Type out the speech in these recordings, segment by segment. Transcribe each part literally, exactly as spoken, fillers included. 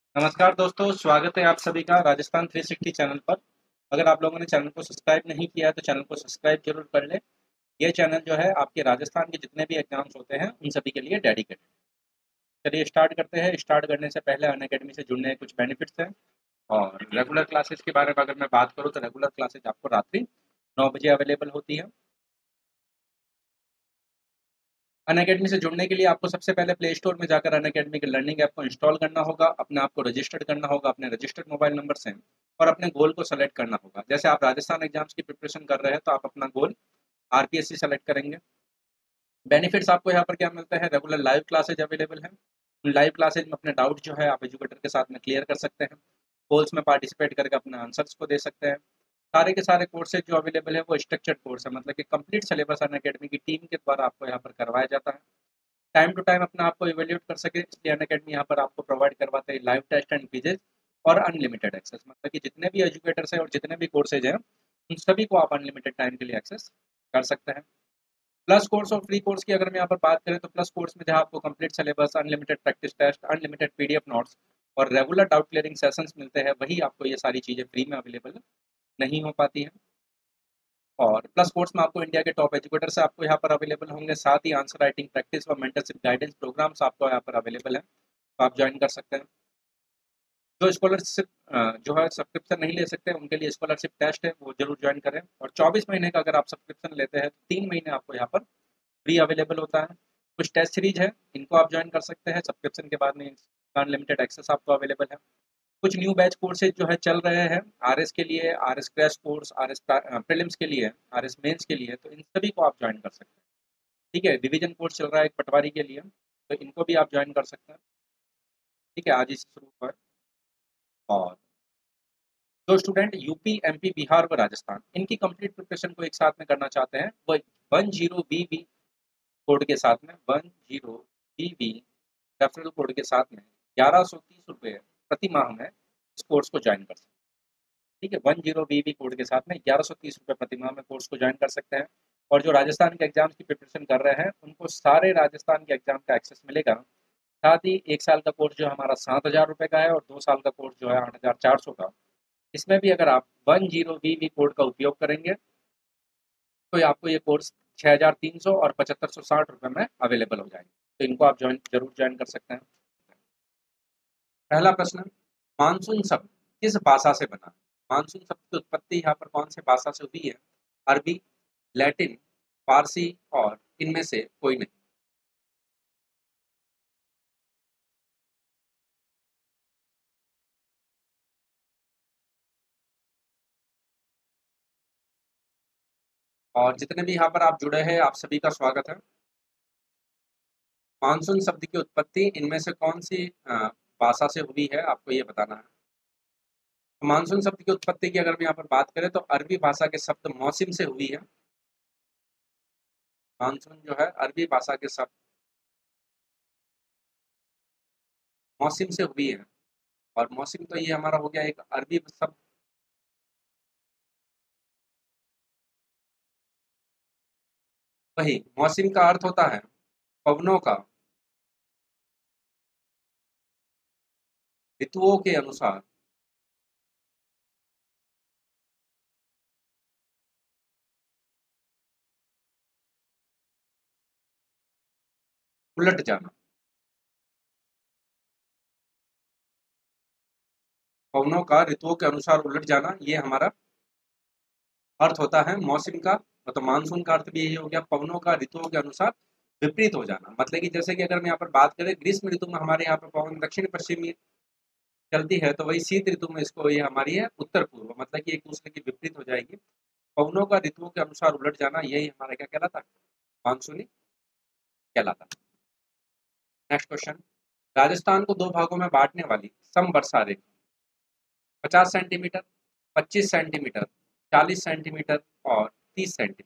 नमस्कार दोस्तों, स्वागत है आप सभी का राजस्थान थ्री सिक्सटी चैनल पर। अगर आप लोगों ने चैनल को सब्सक्राइब नहीं किया है तो चैनल को सब्सक्राइब जरूर कर लें। ये चैनल जो है आपके राजस्थान के जितने भी एग्जाम्स होते हैं उन सभी के लिए डेडिकेटेड। चलिए स्टार्ट करते हैं। स्टार्ट करने से पहले अनअकैडमी से जुड़ने के कुछ बेनिफिट्स हैं। और रेगुलर क्लासेस के बारे में अगर मैं बात करूँ तो रेगुलर क्लासेज आपको रात्रि नौ बजे अवेलेबल होती है। अनअकैडमी से जुड़ने के लिए आपको सबसे पहले प्ले स्टोर में जाकर अनअकैडमी के लर्निंग ऐप को इंस्टॉल करना होगा, अपने आप को रजिस्टर्ड करना होगा अपने रजिस्टर्ड मोबाइल नंबर से, और अपने गोल को सेलेक्ट करना होगा। जैसे आप राजस्थान एग्जाम्स की प्रिपरेशन कर रहे हैं तो आप अपना गोल आरपीएससी सेलेक्ट करेंगे। बेनिफिट्स आपको यहाँ पर क्या मिलता है? रेगुलर लाइव क्लासेज अवेलेबल हैं। उन लाइव क्लासेज में अपने डाउट जो है आप एजुकेटर के साथ में क्लियर कर सकते हैं। पोल्स में पार्टिसिपेट करके अपने आंसर्स को दे सकते हैं। सारे के सारे कोर्सेज जो अवेलेबल है वो स्ट्रक्चर्ड कोर्स है, मतलब कि कंप्लीट सिलेबस अनअकैडमी की टीम के द्वारा आपको यहाँ पर करवाया जाता है। टाइम टू टाइम अपने आप को इवेल्यूट कर सके इसलिए अनअकैडमी यहाँ पर आपको प्रोवाइड करवाते हैं लाइव टेस्ट एंड क्विजेज और अनलिमिटेड एक्सेस, मतलब कि जितने भी एजुकेटर्स हैं और जितने भी कोर्सेज हैं उन सभी को आप अनलिमिटेड टाइम के लिए एक्सेस कर सकते हैं। प्लस कोर्स और फ्री कोर्स की अगर मैं यहाँ पर बात करें तो प्लस कोर्स में जहाँ आपको complete syllabus, unlimited practice test, unlimited PDF notes और रेगुलर डाउट क्लियरिंग सेशंस मिलते हैं, वही आपको ये सारी चीज़ें फ्री में अवेलेबल नहीं हो पाती हैं। और प्लस कोर्स में आपको इंडिया के टॉप एजुकेटर्स आपको यहाँ पर अवेलेबल होंगे, साथ ही आंसर राइटिंग प्रैक्टिस और मेंटरशिप गाइडेंस प्रोग्राम्स आपको यहाँ पर अवेलेबल हैं, तो आप ज्वाइन कर सकते हैं। जो स्कॉलरशिप जो है सब्सक्रिप्शन नहीं ले सकते उनके लिए स्कॉलरशिप टेस्ट है, वो जरूर ज्वाइन करें। और चौबीस महीने का अगर आप सब्सक्रिप्शन लेते हैं तो तीन महीने आपको यहाँ पर फ्री अवेलेबल होता है। कुछ टेस्ट सीरीज है, इनको आप ज्वाइन कर सकते हैं सब्सक्रिप्शन के बाद में, अनलिमिटेड एक्सेस आपको अवेलेबल है। कुछ न्यू बैच कोर्सेज जो है चल रहे हैं आरएस के लिए, RS crash course, RS prelims के लिए, आरएस मेंस के लिए, तो इन सभी को आप ज्वाइन कर सकते हैं। ठीक है, डिवीजन कोर्स चल रहा है एक पटवारी के लिए, तो इनको भी आप ज्वाइन कर सकते हैं। ठीक है, आज ही से शुरू हुआ है। और जो स्टूडेंट यूपी, एमपी, बिहार व राजस्थान इनकी कंप्लीट प्रिपरेशन को एक साथ में करना चाहते हैं, वो one zero B B code के साथ में, one zero B B referral code के साथ में ग्यारह सौ तीस रुपये प्रति माह में इस कोर्स को ज्वाइन कर सकते हैं। ठीक है, one zero B B code के साथ में ग्यारह सौ तीस रुपये प्रति माह में कोर्स को ज्वाइन कर सकते हैं। और जो राजस्थान के एग्जाम्स की प्रिपरेशन कर रहे हैं उनको सारे राजस्थान के एग्जाम का एक्सेस मिलेगा। साथ ही एक साल का कोर्स जो हमारा सात हज़ार रुपये का है और दो साल का कोर्स जो है आठ हज़ार चार सौ का। इसमें भी अगर आप one zero B B code का उपयोग करेंगे तो आपको ये कोर्स छः हज़ार तीन सौ और पचहत्तर सौ साठ रुपये में अवेलेबल हो जाएंगे, तो इनको आप ज्वाइन जरूर ज्वाइन कर सकते हैं। पहला प्रश्न, मानसून शब्द किस भाषा से बना? मानसून शब्द की उत्पत्ति यहाँ पर कौन से भाषा से हुई है? अरबी, लैटिन, फारसी और इनमें से कोई नहीं। और जितने भी यहाँ पर आप जुड़े हैं आप सभी का स्वागत है। मानसून शब्द की उत्पत्ति इनमें से कौन सी अ, भाषा से हुई है आपको ये बताना है। तो मानसून शब्द की उत्पत्ति की अगर हम यहाँ पर बात करें तो अरबी भाषा के शब्द मौसम से हुई है। मानसून जो है अरबी भाषा के शब्द मौसम से हुई है। और मौसम तो ये हमारा हो गया एक अरबी शब्द। वही मौसम का अर्थ होता है पवनों का ऋतुओं के अनुसार उलट जाना। पवनों का ऋतुओं के अनुसार उलट जाना, ये हमारा अर्थ होता है मौसम का। मतलब मानसून का अर्थ भी यही हो गया, पवनों का ऋतुओं के अनुसार विपरीत हो जाना। मतलब कि जैसे कि अगर हम यहाँ पर बात करें ग्रीष्म ऋतु में हमारे यहाँ पर पवन दक्षिण पश्चिमी चलती है, तो वही शीत ऋतु में इसको ये हमारी है उत्तर पूर्व, मतलब कि एक दूसरे की विपरीत हो जाएगी। पवनों का ऋतुओं के अनुसार उलट जाना, यही हमारा क्या कहलाता है? मानसूनी कहलाता है। नेक्स्ट क्वेश्चन, राजस्थान को दो भागों में बांटने वाली समवर्षा रेखा पचास सेंटीमीटर, पच्चीस सेंटीमीटर, चालीस सेंटीमीटर और तीस सेंटीमीटर।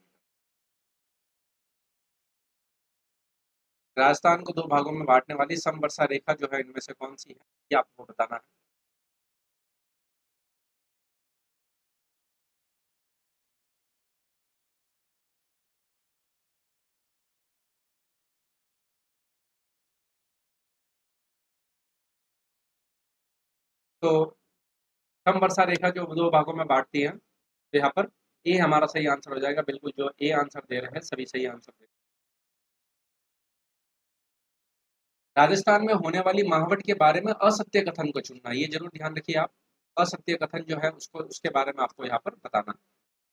राजस्थान को दो भागों में बांटने वाली समवर्षा रेखा जो है इनमें से कौन सी है, ये आपको बताना है। तो कम वर्षा रेखा जो दो भागों में बांटती है, तो यहाँ पर ए हमारा सही आंसर हो जाएगा। बिल्कुल जो ए आंसर दे रहे हैं सभी सही आंसर दे रहे हैं। राजस्थान में होने वाली महावट के बारे में असत्य कथन को चुनना, ये जरूर ध्यान रखिए आप। असत्य कथन जो है उसको उसके बारे में आपको यहाँ पर बताना है।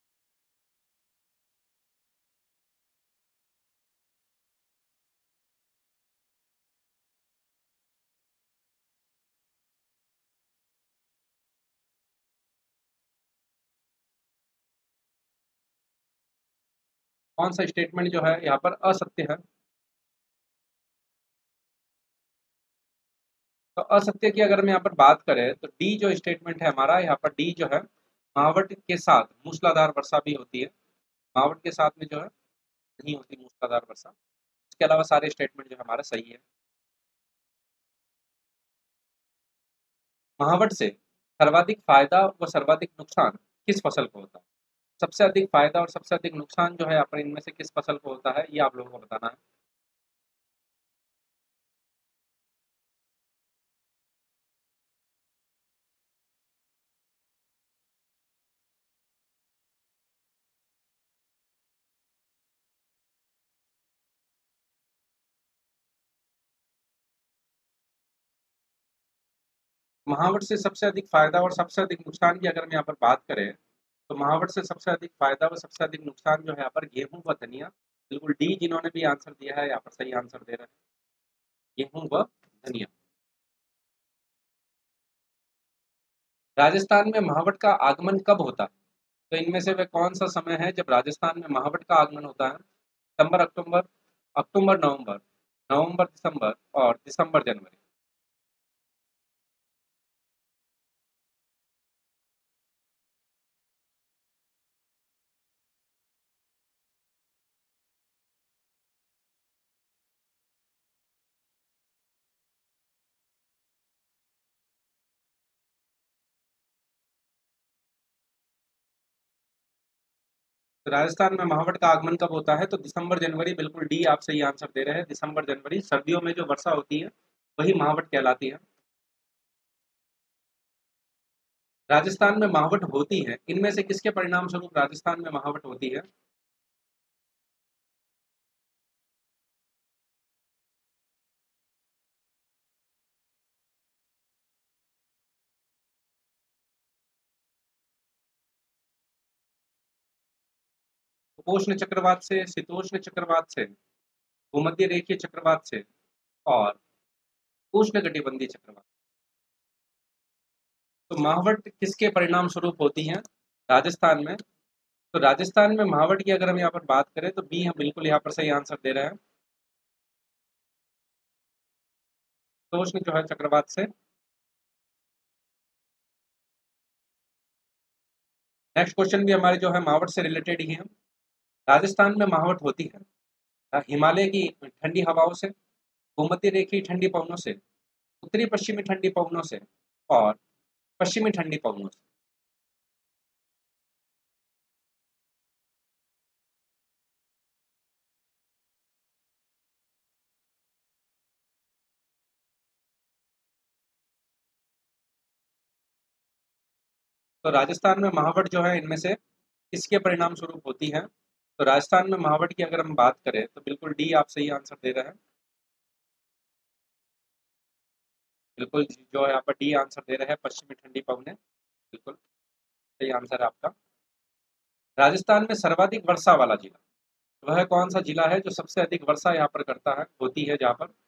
कौन सा स्टेटमेंट जो है यहाँ पर असत्य है? तो असत्य की अगर हम यहाँ पर बात करें तो डी जो स्टेटमेंट है हमारा, यहाँ पर डी जो है, महावट के साथ मूसलाधार वर्षा भी होती है। महावट के साथ में जो है नहीं होती मूसलाधार वर्षा। इसके अलावा सारे स्टेटमेंट जो हमारा सही है। महावट से सर्वाधिक फायदा व सर्वाधिक नुकसान किस फसल को होता है? सबसे अधिक फायदा और सबसे अधिक नुकसान जो है यहाँ पर इनमें से किस फसल को होता है, ये आप लोगों को बताना है। महावट से सबसे अधिक फायदा और सबसे अधिक नुकसान की अगर हम यहाँ पर बात करें, तो महावट से सबसे अधिक फायदा व सबसे अधिक नुकसान जो है यहाँ पर गेहूं व धनिया। बिल्कुल डी जिन्होंने भी आंसर दिया है यहाँ पर सही आंसर दे रहे हैं, गेहूं व धनिया। राजस्थान में महावट का आगमन कब होता है? तो इनमें से वह कौन सा समय है जब राजस्थान में महावट का आगमन होता है? सितंबर अक्टूबर, अक्टूबर नवंबर, नवंबर दिसंबर और दिसंबर जनवरी। तो राजस्थान में महावट का आगमन कब होता है? तो दिसंबर जनवरी। बिल्कुल डी आप सही आंसर दे रहे हैं, दिसंबर जनवरी। सर्दियों में जो वर्षा होती है वही महावट कहलाती है। राजस्थान में महावट होती है, इनमें से किसके परिणाम स्वरूप राजस्थान में महावट होती है? उपोष्ण चक्रवात से, शीतोष्ण चक्रवात से, भूमध्य रेखीय चक्रवात से और उष्ण कटिबंधीय चक्रवात। तो महावट किसके परिणाम स्वरूप होती है राजस्थान में? तो राजस्थान में महावट की अगर हम यहाँ पर बात करें तो बी हम बिल्कुल यहाँ पर सही आंसर दे रहे हैं, शीतोष्ण जो है चक्रवात से। नेक्स्ट क्वेश्चन भी हमारे जो है महावट से रिलेटेड ही है। राजस्थान में महावट होती है हिमालय की ठंडी हवाओं से, भूमध्य रेखीय ठंडी पवनों से, उत्तरी पश्चिमी ठंडी पवनों से और पश्चिमी ठंडी पवनों से। तो राजस्थान में महावट जो है इनमें से किसके परिणाम स्वरूप होती है? तो राजस्थान में महावट की अगर हम बात करें तो बिल्कुल डी आप सही आंसर दे रहे हैं, बिल्कुल जो है यहाँ पर डी आंसर दे रहे हैं, पश्चिमी ठंडी पवनें। बिल्कुल सही आंसर है आपका। राजस्थान में सर्वाधिक वर्षा वाला जिला वह कौन सा जिला है जो सबसे अधिक वर्षा यहाँ पर करता है, होती है जहाँ पर?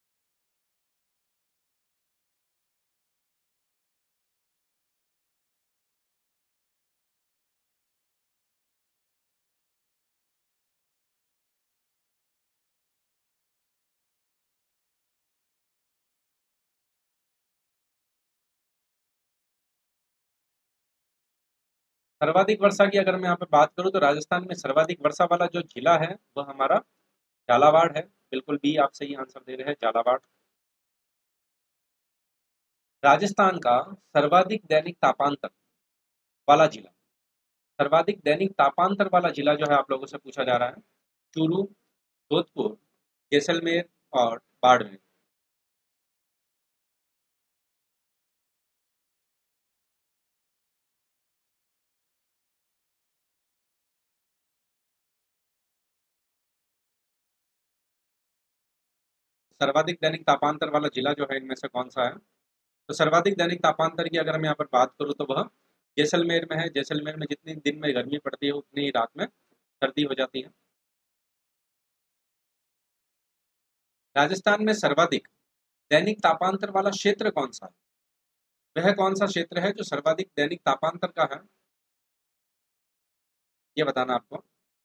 सर्वाधिक वर्षा की अगर मैं यहाँ पे बात करूँ तो राजस्थान में सर्वाधिक वर्षा वाला जो जिला है वह हमारा झालावाड़ है। बिल्कुल बी आप सही आंसर दे रहे हैं, झालावाड़। राजस्थान का सर्वाधिक दैनिक तापांतर वाला जिला, सर्वाधिक दैनिक तापांतर वाला जिला जो है आप लोगों से पूछा जा रहा है। चूरू, जोधपुर, जैसलमेर और बाड़मेर। सर्वाधिक दैनिक तापांतर वाला जिला जो है इनमें से कौन सा है? तो सर्वाधिक दैनिक तापांतर की अगर मैं यहाँ पर बात करूँ तो वह जैसलमेर में है। जैसलमेर में जितनी दिन में गर्मी पड़ती है उतनी ही रात में सर्दी हो जाती है। राजस्थान में सर्वाधिक दैनिक तापांतर वाला क्षेत्र कौन सा है? वह कौन सा क्षेत्र है जो सर्वाधिक दैनिक तापांतर का है, ये बताना आपको।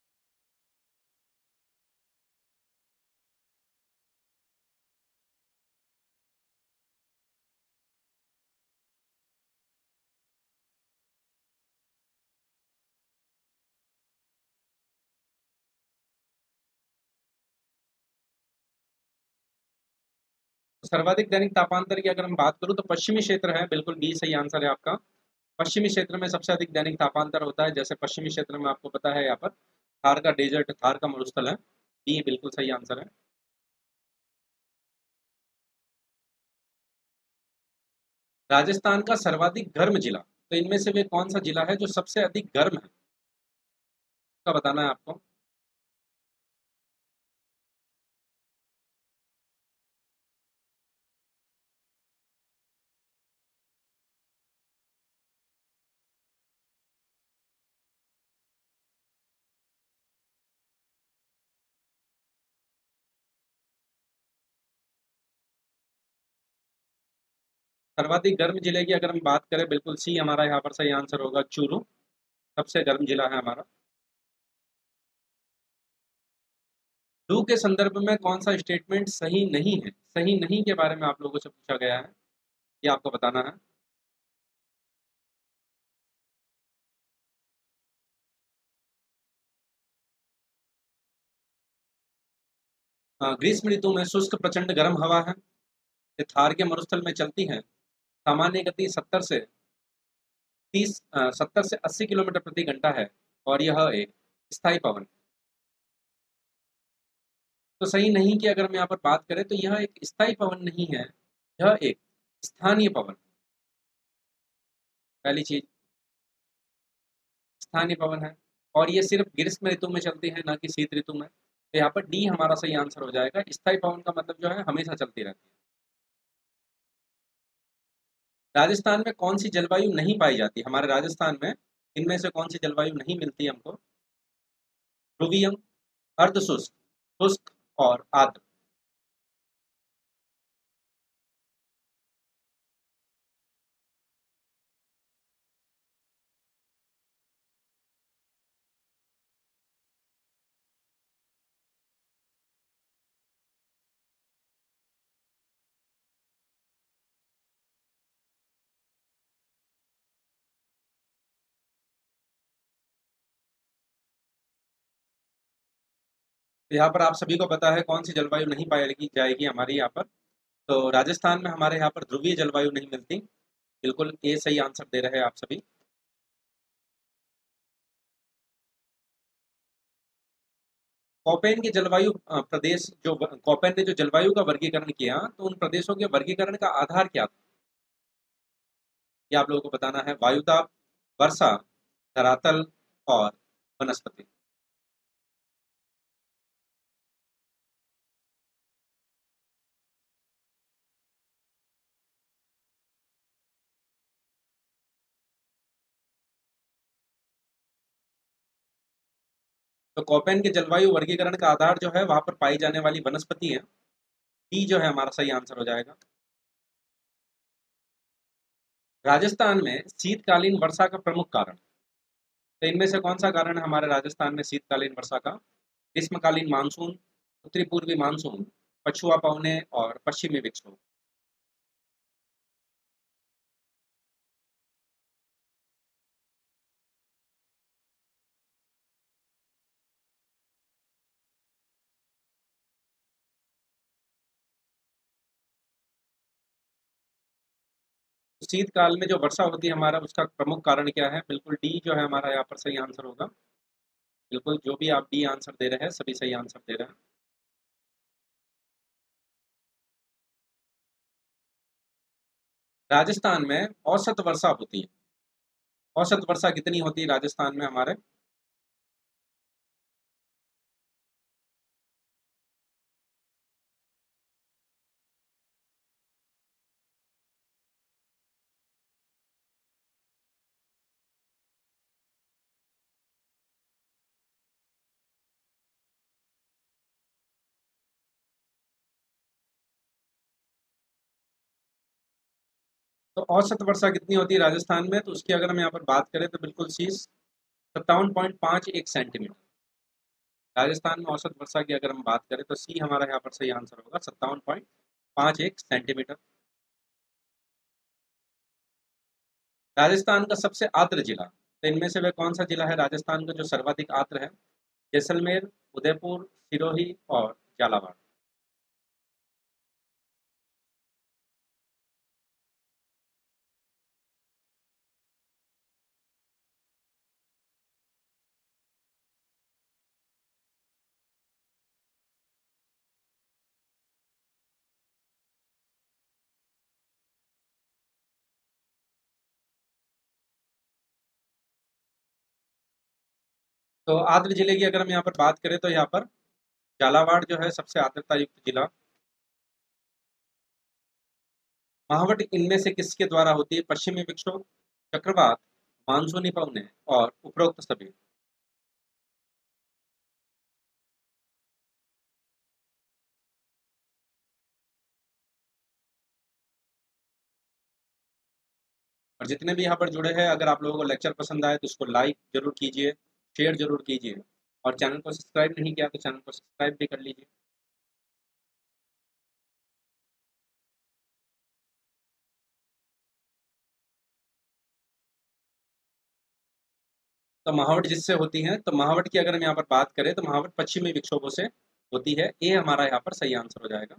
सर्वाधिक दैनिक तापांतर की अगर हम बात करूं तो पश्चिमी क्षेत्र है, बिल्कुल बी सही आंसर है आपका। पश्चिमी क्षेत्र में सबसे अधिक दैनिक तापांतर होता है। जैसे पश्चिमी क्षेत्र में आपको पता है यहाँ पर थार का डेजर्ट, थार का मरुस्थल है। बी बिल्कुल सही आंसर है। राजस्थान का सर्वाधिक गर्म जिला, तो इनमें से वे कौन सा जिला है जो सबसे अधिक गर्म है, का बताना है आपको। सर्वाधिक गर्म जिले की अगर हम बात करें, बिल्कुल सी हमारा यहाँ पर सही आंसर होगा, चूरू सबसे गर्म जिला है हमारा। लू के संदर्भ में कौन सा स्टेटमेंट सही नहीं है? सही नहीं के बारे में आप लोगों से पूछा गया है, ये आपको बताना है। अ, ग्रीष्म ऋतु में शुष्क प्रचंड गर्म हवा है, ये थार के मरुस्थल में चलती है। सामान्य गति सत्तर से तीस सत्तर से अस्सी किलोमीटर प्रति घंटा है और यह एक स्थायी पवन। तो सही नहीं की अगर हम यहाँ पर बात करें तो यह एक स्थायी पवन नहीं है, यह एक स्थानीय पवन। पहली चीज स्थानीय पवन है और ये सिर्फ ग्रीष्म ऋतु में चलती है, ना कि शीत ऋतु में। तो यहाँ पर डी हमारा सही आंसर हो जाएगा। स्थायी पवन का मतलब जो है हमेशा चलती रहती है। राजस्थान में कौन सी जलवायु नहीं पाई जाती? हमारे राजस्थान में इनमें से कौन सी जलवायु नहीं मिलती हमको? ध्रुवीय, अर्धशुष्क, शुष्क और आर्द्र। तो यहाँ पर आप सभी को पता है कौन सी जलवायु नहीं पाई जाएगी हमारी यहाँ पर। तो राजस्थान में हमारे यहाँ पर ध्रुवीय जलवायु नहीं मिलती। बिल्कुल ये सही आंसर दे रहे हैं आप सभी। कोपेन की जलवायु अ, प्रदेश जो कोपेन ने जो जलवायु का वर्गीकरण किया, तो उन प्रदेशों के वर्गीकरण का आधार क्या था, ये आप लोगों को बताना है। वायुदाब, वर्षा, धरातल और वनस्पति। तो कोपेन के जलवायु वर्गीकरण का आधार जो है वहां पर पाई जाने वाली वनस्पति है। डी जो है हमारा सही आंसर हो जाएगा। राजस्थान में शीतकालीन वर्षा का प्रमुख कारण, तो इनमें से कौन सा कारण है हमारे राजस्थान में शीतकालीन वर्षा का? ग्रीष्मकालीन मानसून, उत्तरी पूर्वी मानसून, पछुआ पवने और पश्चिमी विक्षोभ। तो शीतकाल में जो वर्षा होती है हमारा, उसका प्रमुख कारण क्या है? बिल्कुल डी जो है हमारा यहाँ पर सही आंसर होगा। बिल्कुल जो भी आप डी आंसर दे रहे हैं सभी सही आंसर दे रहे हैं। राजस्थान में औसत वर्षा होती है, औसत वर्षा कितनी होती है राजस्थान में हमारे? तो औसत वर्षा कितनी होती है राजस्थान में, तो उसकी अगर हम यहाँ पर बात करें तो बिल्कुल सी सत्तावन पॉइंट पाँच एक सेंटीमीटर। राजस्थान में औसत वर्षा की अगर हम बात करें तो सी हमारा यहाँ पर सही आंसर होगा, सत्तावन पॉइंट पाँच एक सेंटीमीटर। राजस्थान का सबसे आर्द्र जिला, तो इनमें से वह कौन सा जिला है राजस्थान का जो सर्वाधिक आर्द्र है? जैसलमेर, उदयपुर, सिरोही और झालावाड़। तो आर्द्र जिले की अगर हम यहाँ पर बात करें तो यहाँ पर झालावाड़ जो है सबसे आर्द्रता युक्त जिला। महावट इनमें से किसके द्वारा होती है? पश्चिमी विक्षोभ, चक्रवात, मानसूनी पवने और उपरोक्त सभी। और जितने भी यहाँ पर जुड़े हैं, अगर आप लोगों को लेक्चर पसंद आए तो इसको लाइक जरूर कीजिए, शेयर जरूर कीजिए, और चैनल को सब्सक्राइब नहीं किया तो चैनल को सब्सक्राइब भी कर लीजिए। तो महावट जिससे होती है, तो महावट की अगर हम यहाँ पर बात करें तो महावट पश्चिमी विक्षोभों से होती है। ये हमारा यहाँ पर सही आंसर हो जाएगा।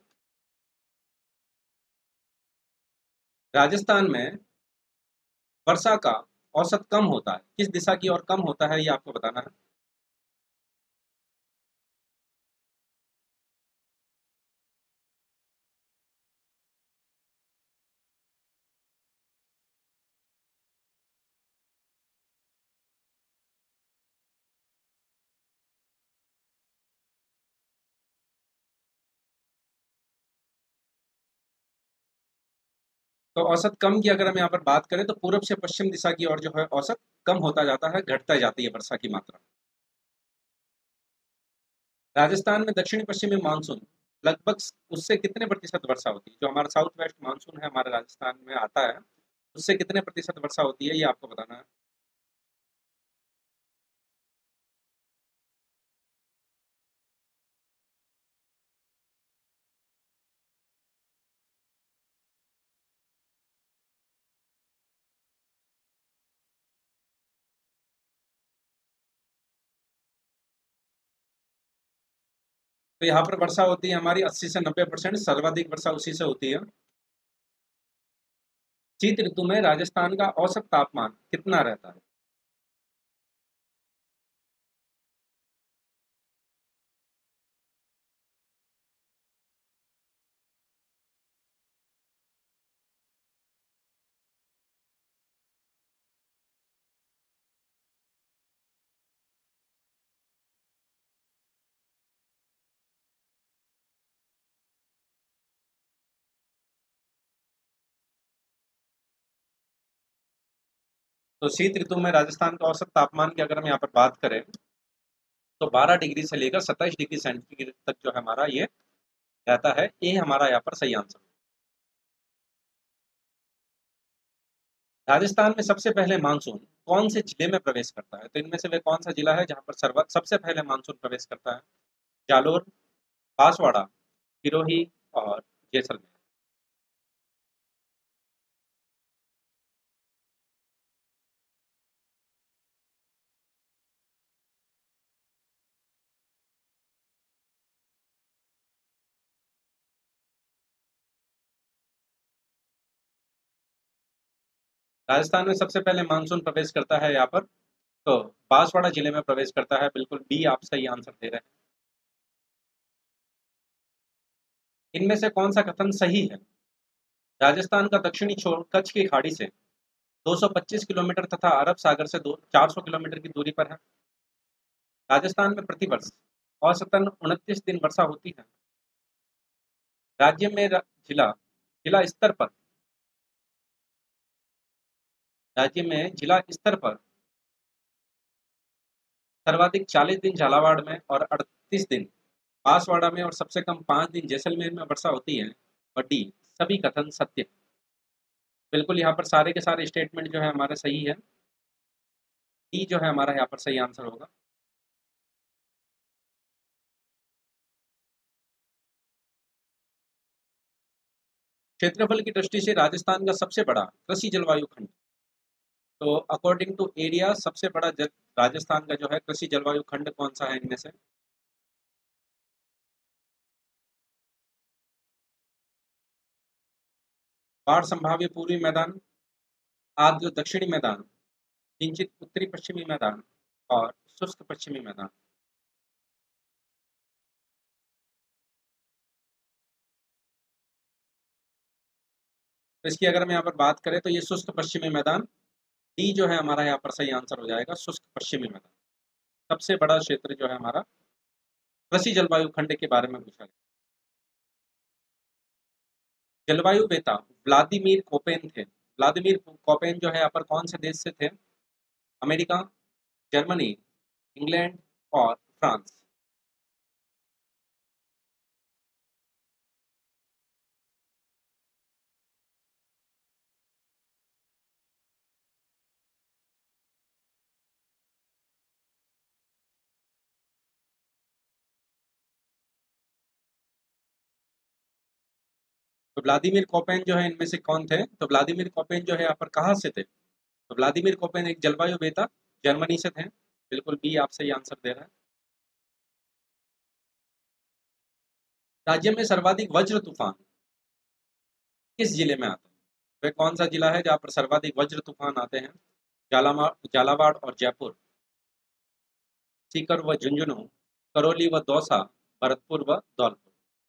राजस्थान में वर्षा का औसत कम होता है, किस दिशा की ओर कम होता है ये आपको बताना है। तो औसत कम की अगर हम यहाँ पर बात करें तो पूर्व से पश्चिम दिशा की ओर जो है औसत कम होता जाता है, घटता जाती है वर्षा की मात्रा। राजस्थान में दक्षिणी पश्चिमी मानसून लगभग उससे कितने प्रतिशत वर्षा होती है? जो हमारा साउथ वेस्ट मानसून है हमारे राजस्थान में आता है, उससे कितने प्रतिशत वर्षा होती है ये आपको बताना है। तो यहाँ पर वर्षा होती है हमारी अस्सी से नब्बे परसेंट, सर्वाधिक वर्षा उसी से होती है। शीत ऋतु में राजस्थान का औसत तापमान कितना रहता है? तो शीत ऋतु में राजस्थान का औसत तापमान की अगर हम यहाँ पर बात करें तो बारह डिग्री से लेकर सत्ताईस डिग्री सेंटीग्रेड तक जो है हमारा ये रहता है। ये हमारा यहाँ पर सही आंसर है। राजस्थान में सबसे पहले मानसून कौन से जिले में प्रवेश करता है? तो इनमें से वह कौन सा जिला है जहाँ पर सर्व सबसे पहले मानसून प्रवेश करता है? जालोर, बांसवाड़ा, सिरोही और जैसलमेर। राजस्थान में सबसे पहले मानसून प्रवेश करता है यहाँ पर, तो बांसवाड़ा जिले में प्रवेश करता है। बिल्कुल बी आप सही आंसर दे रहे हैं। इनमें से कौन सा कथन सही है? राजस्थान का दक्षिणी छोर कच्छ की खाड़ी से दो सौ पच्चीस किलोमीटर तथा अरब सागर से दो चार सौ किलोमीटर की दूरी पर है। राजस्थान में प्रतिवर्ष औसतन उनतीस दिन वर्षा होती है। राज्य में र- जिला जिला स्तर पर राज्य में जिला स्तर पर सर्वाधिक चालीस दिन झालावाड़ में और अड़तीस दिन बांसवाड़ा में और सबसे कम पाँच दिन जैसलमेर में वर्षा होती है। और डी सभी कथन सत्य है। बिल्कुल यहाँ पर सारे के सारे स्टेटमेंट जो है हमारे सही है। डी जो है हमारा यहाँ पर सही आंसर होगा। क्षेत्रफल की दृष्टि से राजस्थान का सबसे बड़ा कृषि जलवायु खंड, तो अकॉर्डिंग टू एरिया सबसे बड़ा जल, राजस्थान का जो है कृषि जलवायु खंड कौन सा है इनमें से? बाढ़ संभाव्य पूर्वी मैदान, आर्द्र दक्षिणी मैदान, किंचित उत्तरी पश्चिमी मैदान और शुष्क पश्चिमी मैदान। तो इसकी अगर हम यहाँ पर बात करें तो ये शुष्क पश्चिमी मैदान, डी जो है हमारा यहाँ पर सही आंसर हो जाएगा, शुष्क पश्चिमी मैदान। सबसे बड़ा क्षेत्र जो है हमारा कृषि जलवायु खंड के बारे में पूछा गया। जलवायु वेता व्लादिमीर कोपेन थे। व्लादिमीर कोपेन जो है यहाँ पर कौन से देश से थे? अमेरिका, जर्मनी, इंग्लैंड और फ्रांस। तो व्लादिमीर कोपेन जो है इनमें से कौन थे? तो व्लादिमीर कोपेन जो है यहाँ पर कहाँ से थे? तो व्लादिमीर कोपेन एक जलवायु वेता जर्मनी से थे। बिल्कुल बी आप सही आंसर दे रहे हैं। राज्य में सर्वाधिक वज्र तूफान किस जिले में आते हैं? वह कौन सा जिला है जहाँ पर सर्वाधिक वज्र तूफान आते हैं? जालामा झालावाड़ और जयपुर, सीकर व झुंझुनू, करौली व दौसा, भरतपुर व धौलपुर।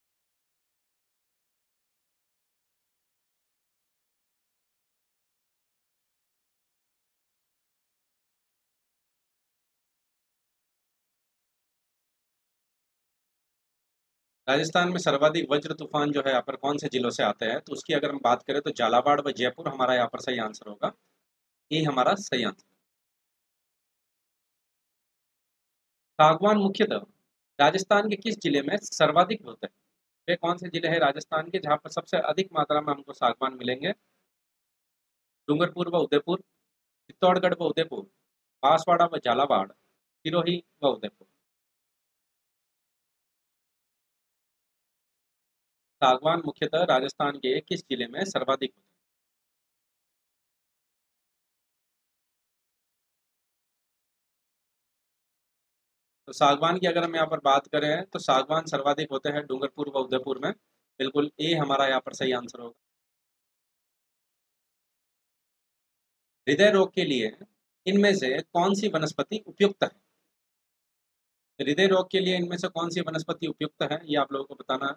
राजस्थान में सर्वाधिक वज्र तूफान जो है यहाँ पर कौन से जिलों से आते हैं? तो उसकी अगर हम बात करें तो झालावाड़ व जयपुर हमारा यहाँ पर सही आंसर होगा। ये हमारा सही आंसर। सागवान मुख्यतः राजस्थान के किस जिले में सर्वाधिक होते हैं? वे कौन से जिले हैं राजस्थान के जहाँ पर सबसे अधिक मात्रा में हमको सागवान मिलेंगे? डूंगरपुर व उदयपुर, चित्तौड़गढ़ व उदयपुर, बांसवाड़ा व झालावाड़, सिरोही व उदयपुर। सागवान मुख्यतः राजस्थान के किस जिले में सर्वाधिक होते हैं? तो सागवान की अगर हम यहाँ पर बात करें तो सागवान सर्वाधिक होते हैं डूंगरपुर व उदयपुर में। बिल्कुल ए हमारा यहाँ पर सही आंसर होगा। हृदय रोग के लिए इनमें से कौन सी वनस्पति उपयुक्त है? हृदय रोग के लिए इनमें से कौन सी वनस्पति उपयुक्त है, ये आप लोगों को बताना है।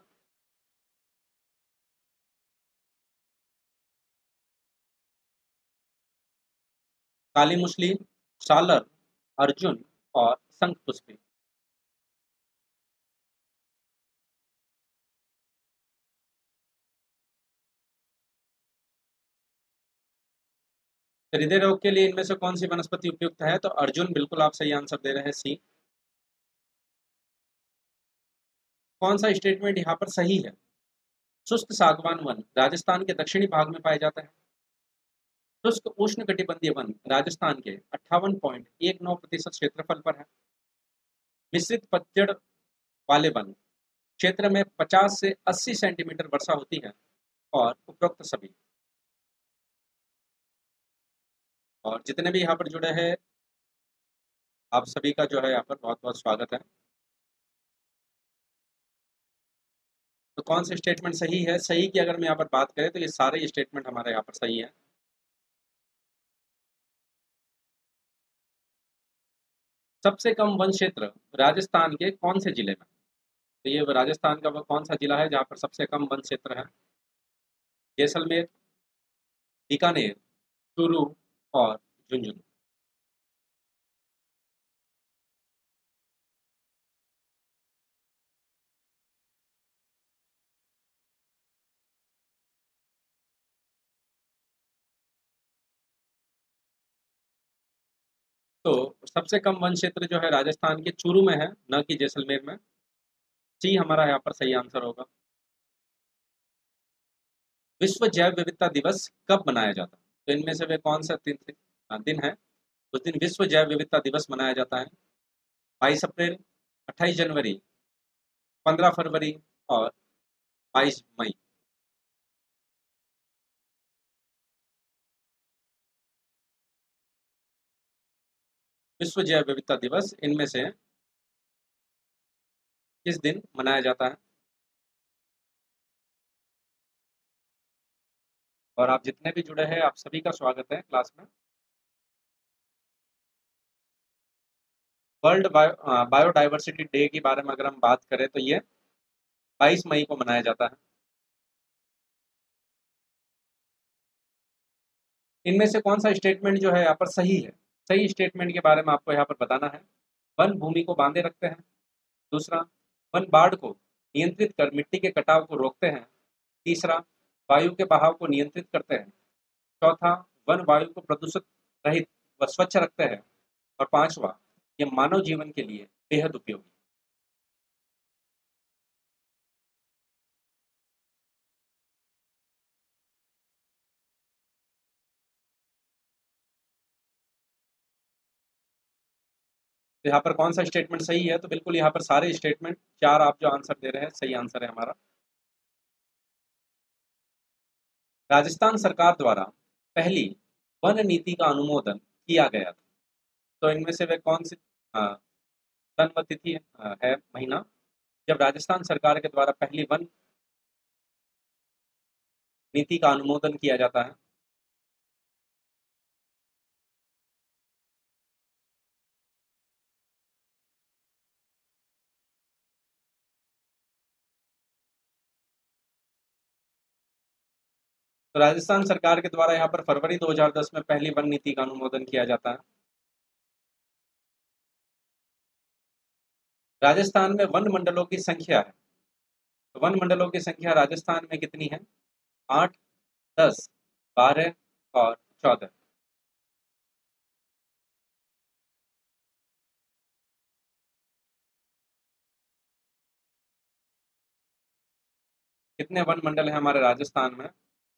काली मुसली, सालर, अर्जुन और शंखपुष्पी। हृदय रोग के लिए इनमें से कौन सी वनस्पति उपयुक्त है? तो अर्जुन बिल्कुल आप सही आंसर दे रहे हैं, सी। कौन सा स्टेटमेंट यहाँ पर सही है? शुष्क सागवान वन राजस्थान के दक्षिणी भाग में पाए जाते हैं। शुष्क उष्ण कटिबंधीय वन राजस्थान के अट्ठावन पॉइंट एक नौ प्रतिशत क्षेत्रफल पर है। मिश्रित पतझड़ वाले वन क्षेत्र में पचास से अस्सी सेंटीमीटर वर्षा होती है और उपरोक्त सभी। और जितने भी यहाँ पर जुड़े हैं आप सभी का जो है यहाँ पर बहुत बहुत स्वागत है। तो कौन सा स्टेटमेंट सही है? सही की अगर मैं यहाँ पर बात करें तो ये सारे स्टेटमेंट हमारे यहाँ पर सही है। सबसे कम वन क्षेत्र राजस्थान के कौन से जिले में? तो ये राजस्थान का वो कौन सा जिला है जहाँ पर सबसे कम वन क्षेत्र है? जैसलमेर, बीकानेर, चूरू और झुंझुनू। तो सबसे कम वन क्षेत्र जो है राजस्थान के चूरू में है, न कि जैसलमेर में। सी हमारा यहाँ पर सही आंसर होगा। विश्व जैव विविधता दिवस कब मनाया जाता है? तो इनमें से वे कौन सा दिन दिन है? उस दिन विश्व जैव विविधता दिवस मनाया जाता है बाईस अप्रैल, अट्ठाईस जनवरी, पंद्रह फरवरी और बाईस मई। विश्व जैव विविधता दिवस इनमें से किस दिन मनाया जाता है? और आप जितने भी जुड़े हैं, आप सभी का स्वागत है क्लास में। वर्ल्ड बायो बायोडाइवर्सिटी डे के बारे में अगर हम बात करें तो ये बाईस मई को मनाया जाता है। इनमें से कौन सा स्टेटमेंट जो है यहाँ पर सही है? सही स्टेटमेंट के बारे में आपको यहाँ पर बताना है। वन भूमि को बांधे रखते हैं। दूसरा, वन बाढ़ को नियंत्रित कर मिट्टी के कटाव को रोकते हैं। तीसरा, वायु के बहाव को नियंत्रित करते हैं। चौथा, वन वायु को प्रदूषित रहित व स्वच्छ रखते हैं। और पांचवा, ये मानव जीवन के लिए बेहद उपयोगी। तो यहाँ पर कौन सा स्टेटमेंट सही है? तो बिल्कुल यहाँ पर सारे स्टेटमेंट, चार आप जो आंसर दे रहे हैं, सही आंसर है हमारा। राजस्थान सरकार द्वारा पहली वन नीति का अनुमोदन किया गया था। तो इनमें से वे कौन सी हाँ, सन व तिथि अ, है महीना जब राजस्थान सरकार के द्वारा पहली वन नीति का अनुमोदन किया जाता है? तो राजस्थान सरकार के द्वारा यहाँ पर फरवरी दो हज़ार दस में पहली वन नीति का अनुमोदन किया जाता है। राजस्थान में वन मंडलों की संख्या है। तो वन मंडलों की संख्या राजस्थान में कितनी है? आठ, दस, बारह और चौदह। कितने वन मंडल हैं हमारे राजस्थान में?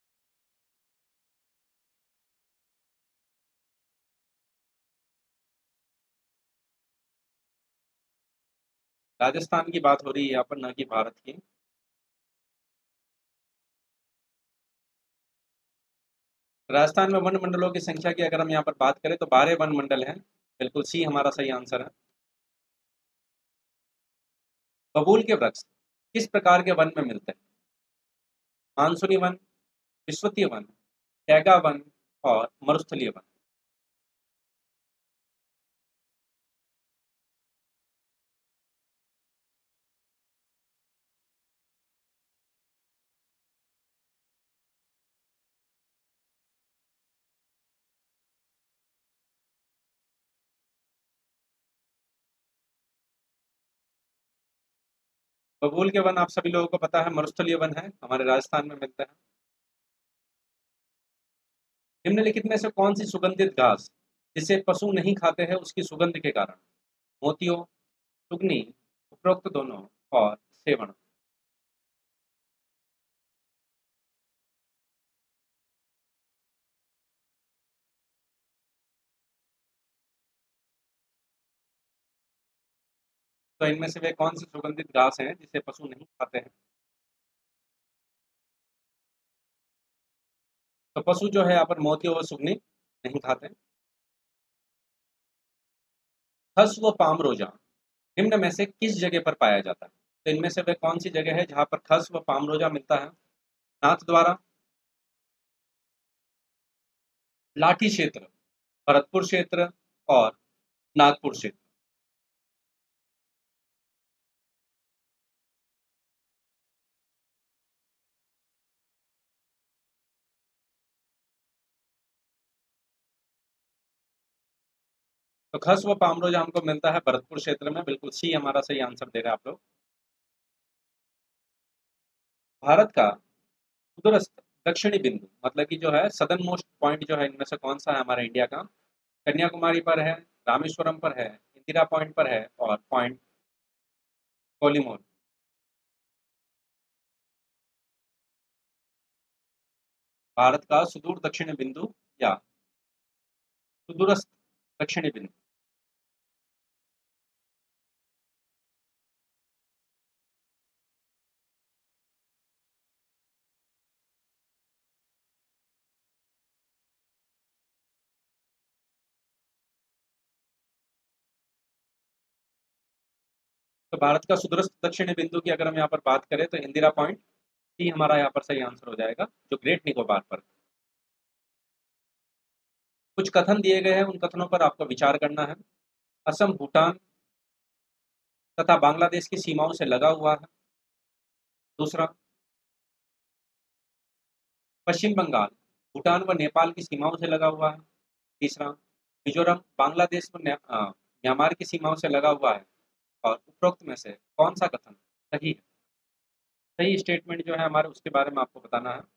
राजस्थान की बात हो रही है यहाँ पर, न कि भारत की। राजस्थान में वन मंडलों की संख्या की अगर हम यहाँ पर बात करें तो बारह वन मंडल हैं। बिल्कुल सी हमारा सही आंसर है। बबूल के वृक्ष किस प्रकार के वन में मिलते हैं? मानसूनी वन, विश्वतीय वन, टैगा वन और मरुस्थलीय वन। बबूल के वन आप सभी लोगों को पता है, मरुस्थलीय वन है, हमारे राजस्थान में मिलते हैं। निम्नलिखित में से कौन सी सुगंधित घास जिसे पशु नहीं खाते हैं उसकी सुगंध के कारण? मोतियो, सुगनी, उपरोक्त दोनों और सेवण। तो इनमें से वे कौन सी सुगंधित घास हैं जिसे पशु नहीं खाते हैं? तो पशु जो है यहाँ पर मोतियो व सुगनी नहीं खाते। खस व पामरोजा निम्न में से किस जगह पर पाया जाता है? तो इनमें से वे कौन सी जगह है जहाँ पर खस व पामरोजा मिलता है? नाथ द्वारा, लाठी क्षेत्र, भरतपुर क्षेत्र और नागपुर क्षेत्र। तो खस व पामरोजा हमको मिलता है भरतपुर क्षेत्र में। बिल्कुल सी हमारा सही आंसर दे रहे हैं आप लोग। भारत का सुदूरस्थ दक्षिणी बिंदु मतलब कि जो है सदर्न मोस्ट पॉइंट जो है इनमें से कौन सा है हमारे इंडिया का? कन्याकुमारी पर है, रामेश्वरम पर है, इंदिरा पॉइंट पर है और पॉइंट कोलिमोर। भारत का सुदूर दक्षिणी बिंदु या सुदूरस्थ दक्षिणी बिंदु। तो भारत का सुदूरस्थ दक्षिणी बिंदु की अगर हम यहाँ पर बात करें तो इंदिरा पॉइंट ही हमारा यहाँ पर सही आंसर हो जाएगा, जो ग्रेट निकोबार पर। कुछ कथन दिए गए हैं, उन कथनों पर आपको विचार करना है। असम भूटान तथा बांग्लादेश की सीमाओं से लगा हुआ है। दूसरा, पश्चिम बंगाल भूटान व नेपाल की सीमाओं से लगा हुआ है। तीसरा, मिजोरम बांग्लादेश व ने- अ, म्यांमार की सीमाओं से लगा हुआ है। और उपरोक्त में से कौन सा कथन सही है? सही स्टेटमेंट जो है हमारे, उसके बारे में आपको बताना है।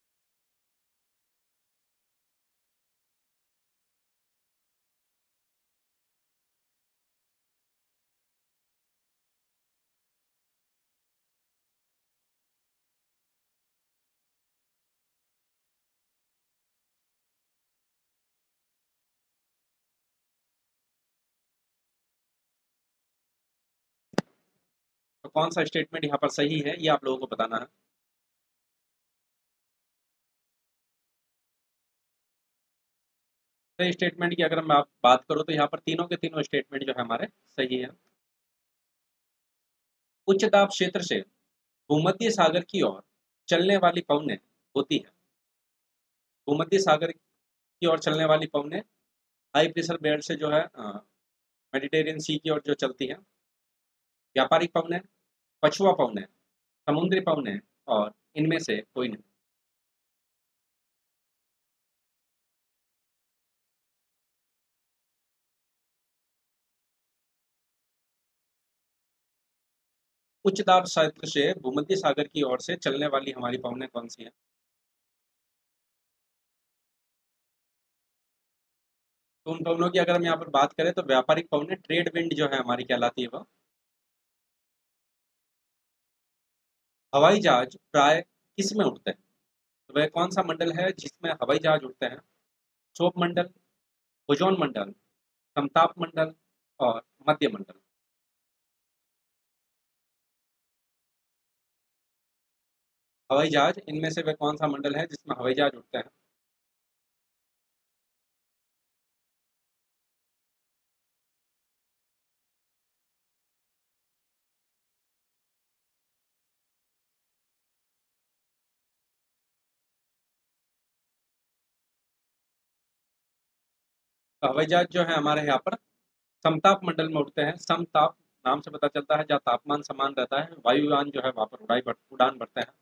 तो कौन सा स्टेटमेंट यहाँ पर सही है, ये आप लोगों को बताना है। सही स्टेटमेंट की अगर मैं आप बात करूँ तो यहाँ पर तीनों के तीनों स्टेटमेंट जो है हमारे सही है। उच्च दाब क्षेत्र से भूमध्य सागर की ओर चलने वाली पवनें होती है। भूमध्य सागर की ओर चलने वाली पवनें हाई प्रेशर बेल्ट से जो है मेडिटेरियन सी की ओर जो चलती है। व्यापारिक पवनें, पछुआ पवनें, समुद्री पवनें, और इनमें से कोई नहीं। उच्च दाब क्षेत्र से भूमध्य सागर की ओर से चलने वाली हमारी पवनें कौन सी हैं? तो उन पवनों की अगर हम यहाँ पर बात करें तो व्यापारिक पवनें, ट्रेड विंड जो है हमारी कहलाती है वह। हवाई जहाज प्राय किस में उड़ते हैं? तो वह कौन सा मंडल है जिसमें हवाई जहाज उड़ते हैं? क्षोभ मंडल, ओजोन मंडल, समताप मंडल, और मध्य मंडल। हवाई जहाज, इनमें से वह कौन सा मंडल है जिसमें हवाई जहाज उड़ते हैं? तो हवाई जहाज जो है हमारे यहाँ पर समताप मंडल में उड़ते हैं। समताप नाम से पता चलता है, जहाँ तापमान समान रहता है वायुयान जो है वहाँ पर उड़ाई बढ़, उड़ान भरते हैं।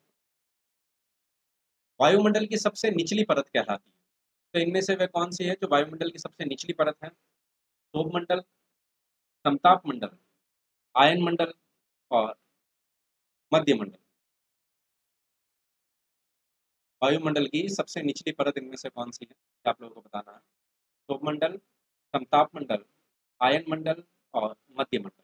वायुमंडल की सबसे निचली परत कहलाती है। तो इनमें से वह कौन सी है जो वायुमंडल की सबसे निचली परत है? क्षोभ मंडल, समताप मंडल, आयन मंडल, और मध्य मंडल। वायुमंडल की सबसे निचली परत इनमें से कौन सी है, ये आप लोगों को बताना है। क्षोभ मंडल, समताप मंडल, आयन मंडल, और मध्य मंडल।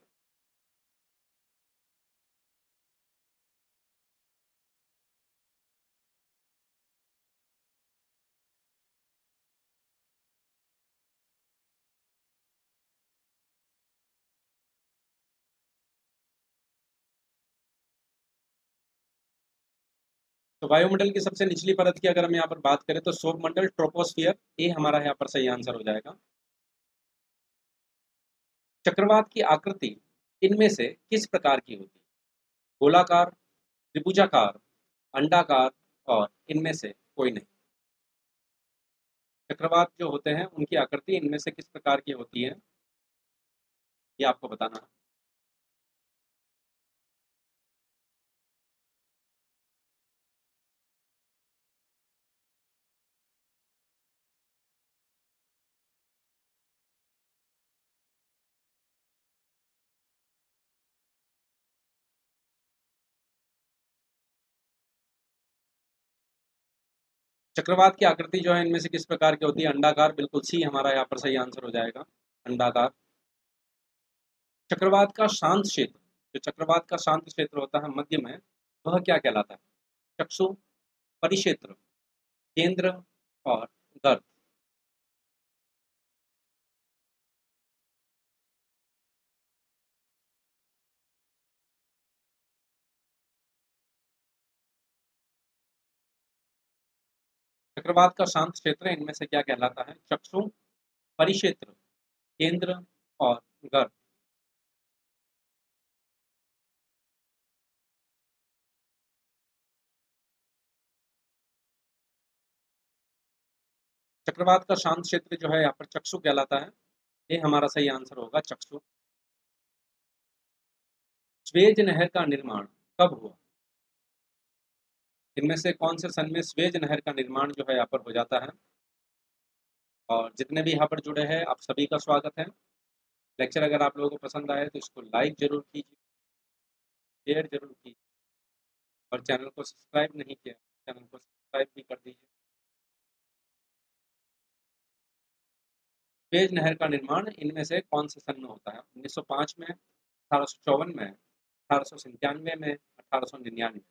तो वायुमंडल की सबसे निचली परत की अगर हम यहाँ पर बात करें तो क्षोभ मंडल, ट्रोपोस्फियर, ये हमारा यहाँ पर सही आंसर हो जाएगा। चक्रवात की आकृति इनमें से किस प्रकार की होती है? गोलाकार, त्रिभुजाकार, अंडाकार, और इनमें से कोई नहीं। चक्रवात जो होते हैं उनकी आकृति इनमें से किस प्रकार की होती है, ये आपको बताना है। चक्रवात की आकृति जो है इनमें से किस प्रकार की होती है? अंडाकार, बिल्कुल सी हमारा यहाँ पर सही आंसर हो जाएगा, अंडाकार। चक्रवात का शांत क्षेत्र, जो चक्रवात का शांत क्षेत्र होता है मध्य में, वह क्या कहलाता है? चक्षु, परिक्षेत्र, केंद्र और गर्भ। चक्रवात का शांत क्षेत्र इनमें से क्या कहलाता है? चक्षु, परिक्षेत्र, केंद्र और गर्भ। चक्रवात का शांत क्षेत्र जो है यहाँ पर चक्षु कहलाता है। ये हमारा सही आंसर होगा, चक्षु। स्वेज नहर का निर्माण कब हुआ? इनमें से कौन से सन में स्वेज नहर का निर्माण जो है यहाँ पर हो जाता है? और जितने भी यहाँ पर जुड़े हैं आप सभी का स्वागत है। लेक्चर अगर आप लोगों को पसंद आए तो इसको लाइक जरूर कीजिए, शेयर जरूर कीजिए, और चैनल को सब्सक्राइब नहीं किया चैनल को सब्सक्राइब भी कर दीजिए। स्वेज नहर का निर्माण इनमें से कौन से सन में होता है? उन्नीस सौ पाँच में, अठारह सौ चौवन में, अठारह सौ संतानवे में, अठारह सौ निन्यानवे।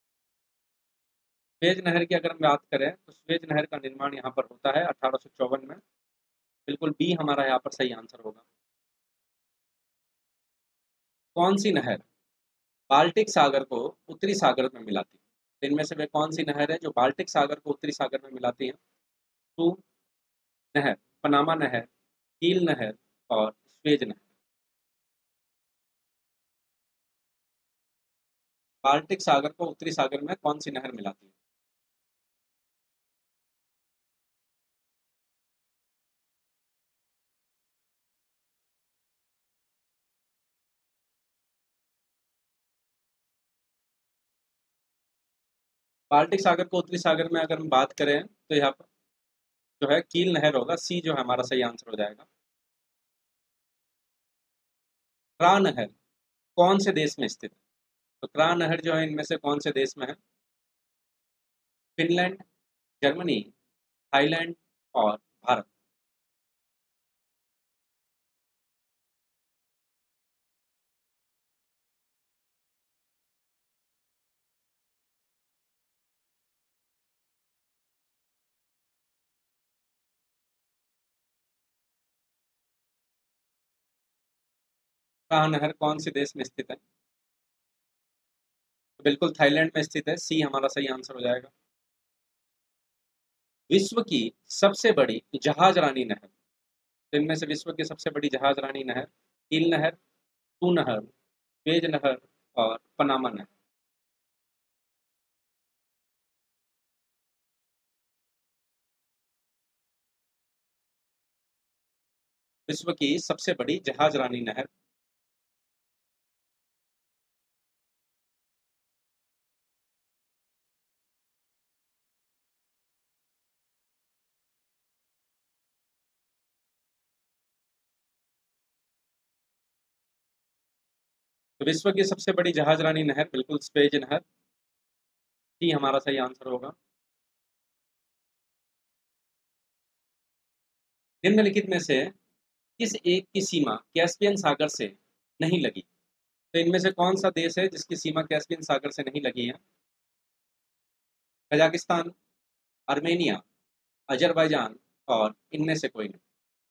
स्वेज नहर की अगर हम बात करें तो स्वेज नहर का निर्माण यहाँ पर होता है अठारह सौ चौवन में। बिल्कुल बी हमारा यहाँ पर सही आंसर होगा। कौन सी नहर बाल्टिक सागर को उत्तरी सागर में मिलाती है? इनमें से वे कौन सी नहर है जो बाल्टिक सागर को उत्तरी सागर में मिलाती है? टू नहर, पनामा नहर, कील नहर और स्वेज नहर। बाल्टिक सागर को उत्तरी सागर में कौन सी नहर मिलाती है? बाल्टिक सागर को उत्तरी सागर में अगर हम बात करें तो यहाँ पर जो है कील नहर होगा, सी जो है हमारा सही आंसर हो जाएगा। क्रा नहर कौन से देश में स्थित है? तो क्रा नहर जो है इनमें से कौन से देश में है? फिनलैंड, जर्मनी, थाईलैंड और भारत। क्रा नहर कौन से देश में स्थित है? तो बिल्कुल थाईलैंड में स्थित है, सी हमारा सही आंसर हो जाएगा। विश्व की सबसे बड़ी जहाज रानी नहर। तो इनमें से विश्व की सबसे बड़ी जहाज रानी नहर कील नहर, तू नहर, वेज नहर और पनामा नहर। विश्व की सबसे बड़ी जहाज रानी नहर। तो विश्व की सबसे बड़ी जहाज रानी नहर बिल्कुल स्वेज नहर, ही हमारा सही आंसर होगा। निम्नलिखित में से किस एक की सीमा कैस्पियन सागर से नहीं लगी? तो इनमें से कौन सा देश है जिसकी सीमा कैस्पियन सागर से नहीं लगी है? कजाकिस्तान, आर्मेनिया, अजरबैजान और इनमें से कोई नहीं।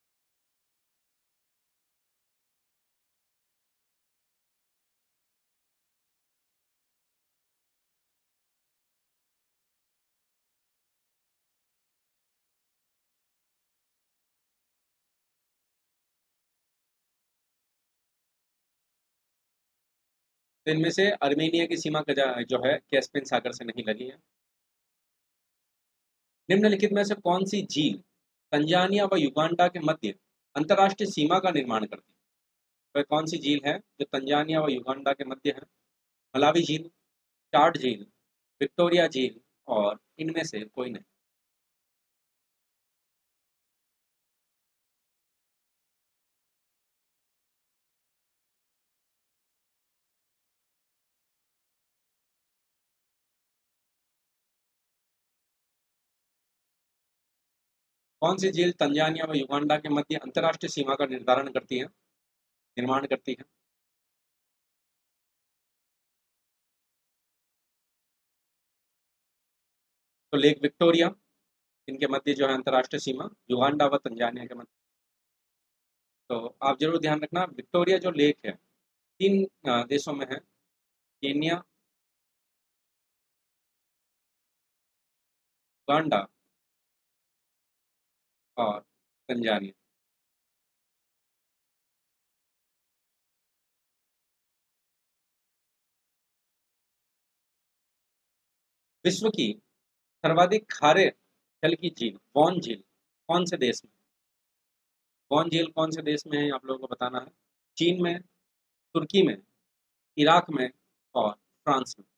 तो इनमें से आर्मेनिया की सीमा कजा जो है कैस्पियन सागर से नहीं लगी है। निम्नलिखित में से कौन सी झील तंजानिया व युगांडा के मध्य अंतर्राष्ट्रीय सीमा का निर्माण करती है? वह कौन सी झील है जो तंजानिया व युगांडा के मध्य है? मलावी झील, चाड झील, विक्टोरिया झील और इनमें से कोई नहीं। कौन सी झील तंजानिया व युगांडा के मध्य अंतर्राष्ट्रीय सीमा का निर्धारण करती है, निर्माण करती है? तो लेक विक्टोरिया, इनके मध्य जो है अंतर्राष्ट्रीय सीमा युगांडा व तंजानिया के मध्य। तो आप जरूर ध्यान रखना, विक्टोरिया जो लेक है तीन अ, देशों में है, केन्या, युगांडा और तंजानिया। विश्व की सर्वाधिक खारे जल की झील वॉन झील कौन से देश में? वॉन झील कौन से देश में है आप लोगों को बताना है। चीन में, तुर्की में, इराक में और फ्रांस में।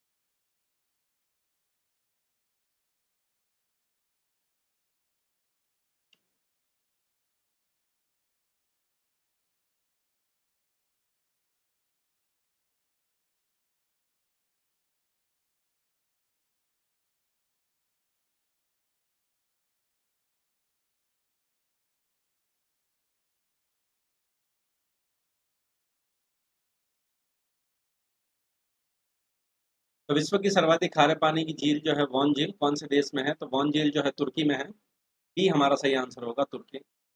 तो विश्व की सर्वाधिक खारे पानी की झील जो है वॉन झील कौन से देश में है? तो वॉन झील जो है तुर्की में है। बी हमारा सही आंसर होगा, तुर्की।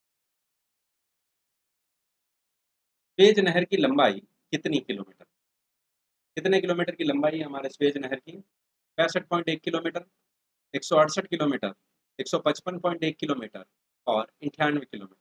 स्वेज नहर की लंबाई कितनी किलोमीटर? कितने किलोमीटर की लंबाई है हमारे स्वेज नहर की? पैंसठ पॉइंट एक किलोमीटर, एक सौ अड़सठ किलोमीटर, एक सौ पचपन पॉइंट एक किलोमीटर और अंठानवे किलोमीटर।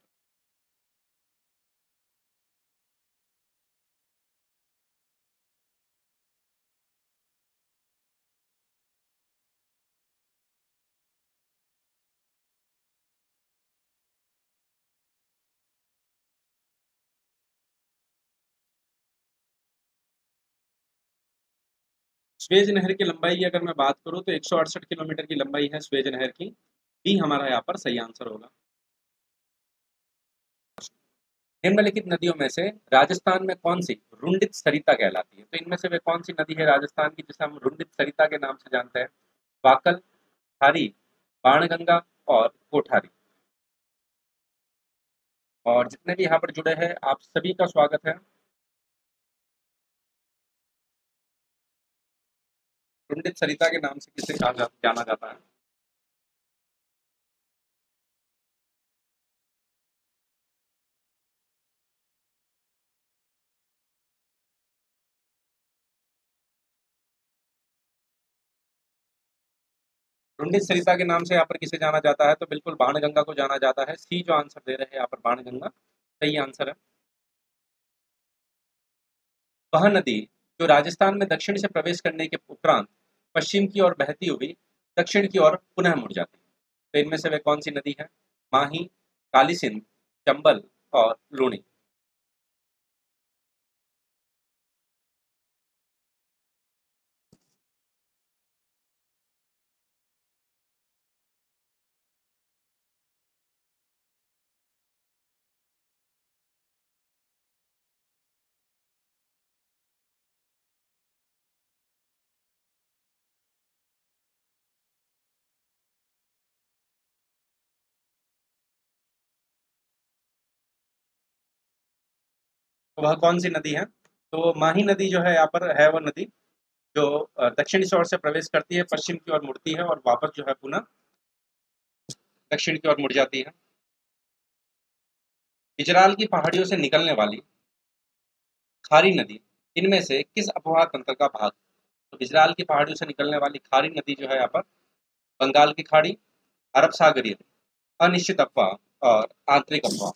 स्वेज नहर की लंबाई की अगर मैं बात करूं तो एक सौ अड़सठ किलोमीटर की लंबाई है स्वेज नहर की। बी हमारा यहाँ पर सही आंसर होगा। निम्नलिखित नदियों में से राजस्थान में कौन सी रुंडित सरिता कहलाती है? तो इनमें से वे कौन सी नदी है राजस्थान की जिसे हम रुंडित सरिता के नाम से जानते हैं? वाकल, खारी, बाणगंगा और कोठारी। और जितने भी यहाँ पर जुड़े हैं आप सभी का स्वागत है। रुंडित सरिता के नाम से किसे कहा जा, जाना जाता है? रुंडित सरिता के नाम से यहाँ पर किसे जाना जाता है? तो बिल्कुल बाणगंगा को जाना जाता है। सी जो आंसर दे रहे हैं यहाँ पर बाणगंगा सही आंसर है। वह नदी जो राजस्थान में दक्षिण से प्रवेश करने के उपरांत पश्चिम की ओर बहती हुई दक्षिण की ओर पुनः मुड़ जाती है। तो इनमें से वे कौन सी नदी है? माही, काली सिंध, चंबल और लूणी। तो वह कौन सी नदी है? तो माही नदी जो है यहाँ पर है वो नदी जो अ, दक्षिण की ओर से प्रवेश करती है, पश्चिम की ओर मुड़ती है और वापस जो है पुनः दक्षिण की ओर मुड़ जाती है। इजराल की पहाड़ियों से निकलने वाली खारी नदी इनमें से किस अपवाह तंत्र का भाग? तो इजराल की पहाड़ियों से निकलने वाली खारी नदी जो है यहाँ पर बंगाल की खाड़ी, अरब सागरीय, अनिश्चित अफवाह और आंतरिक अफवाह।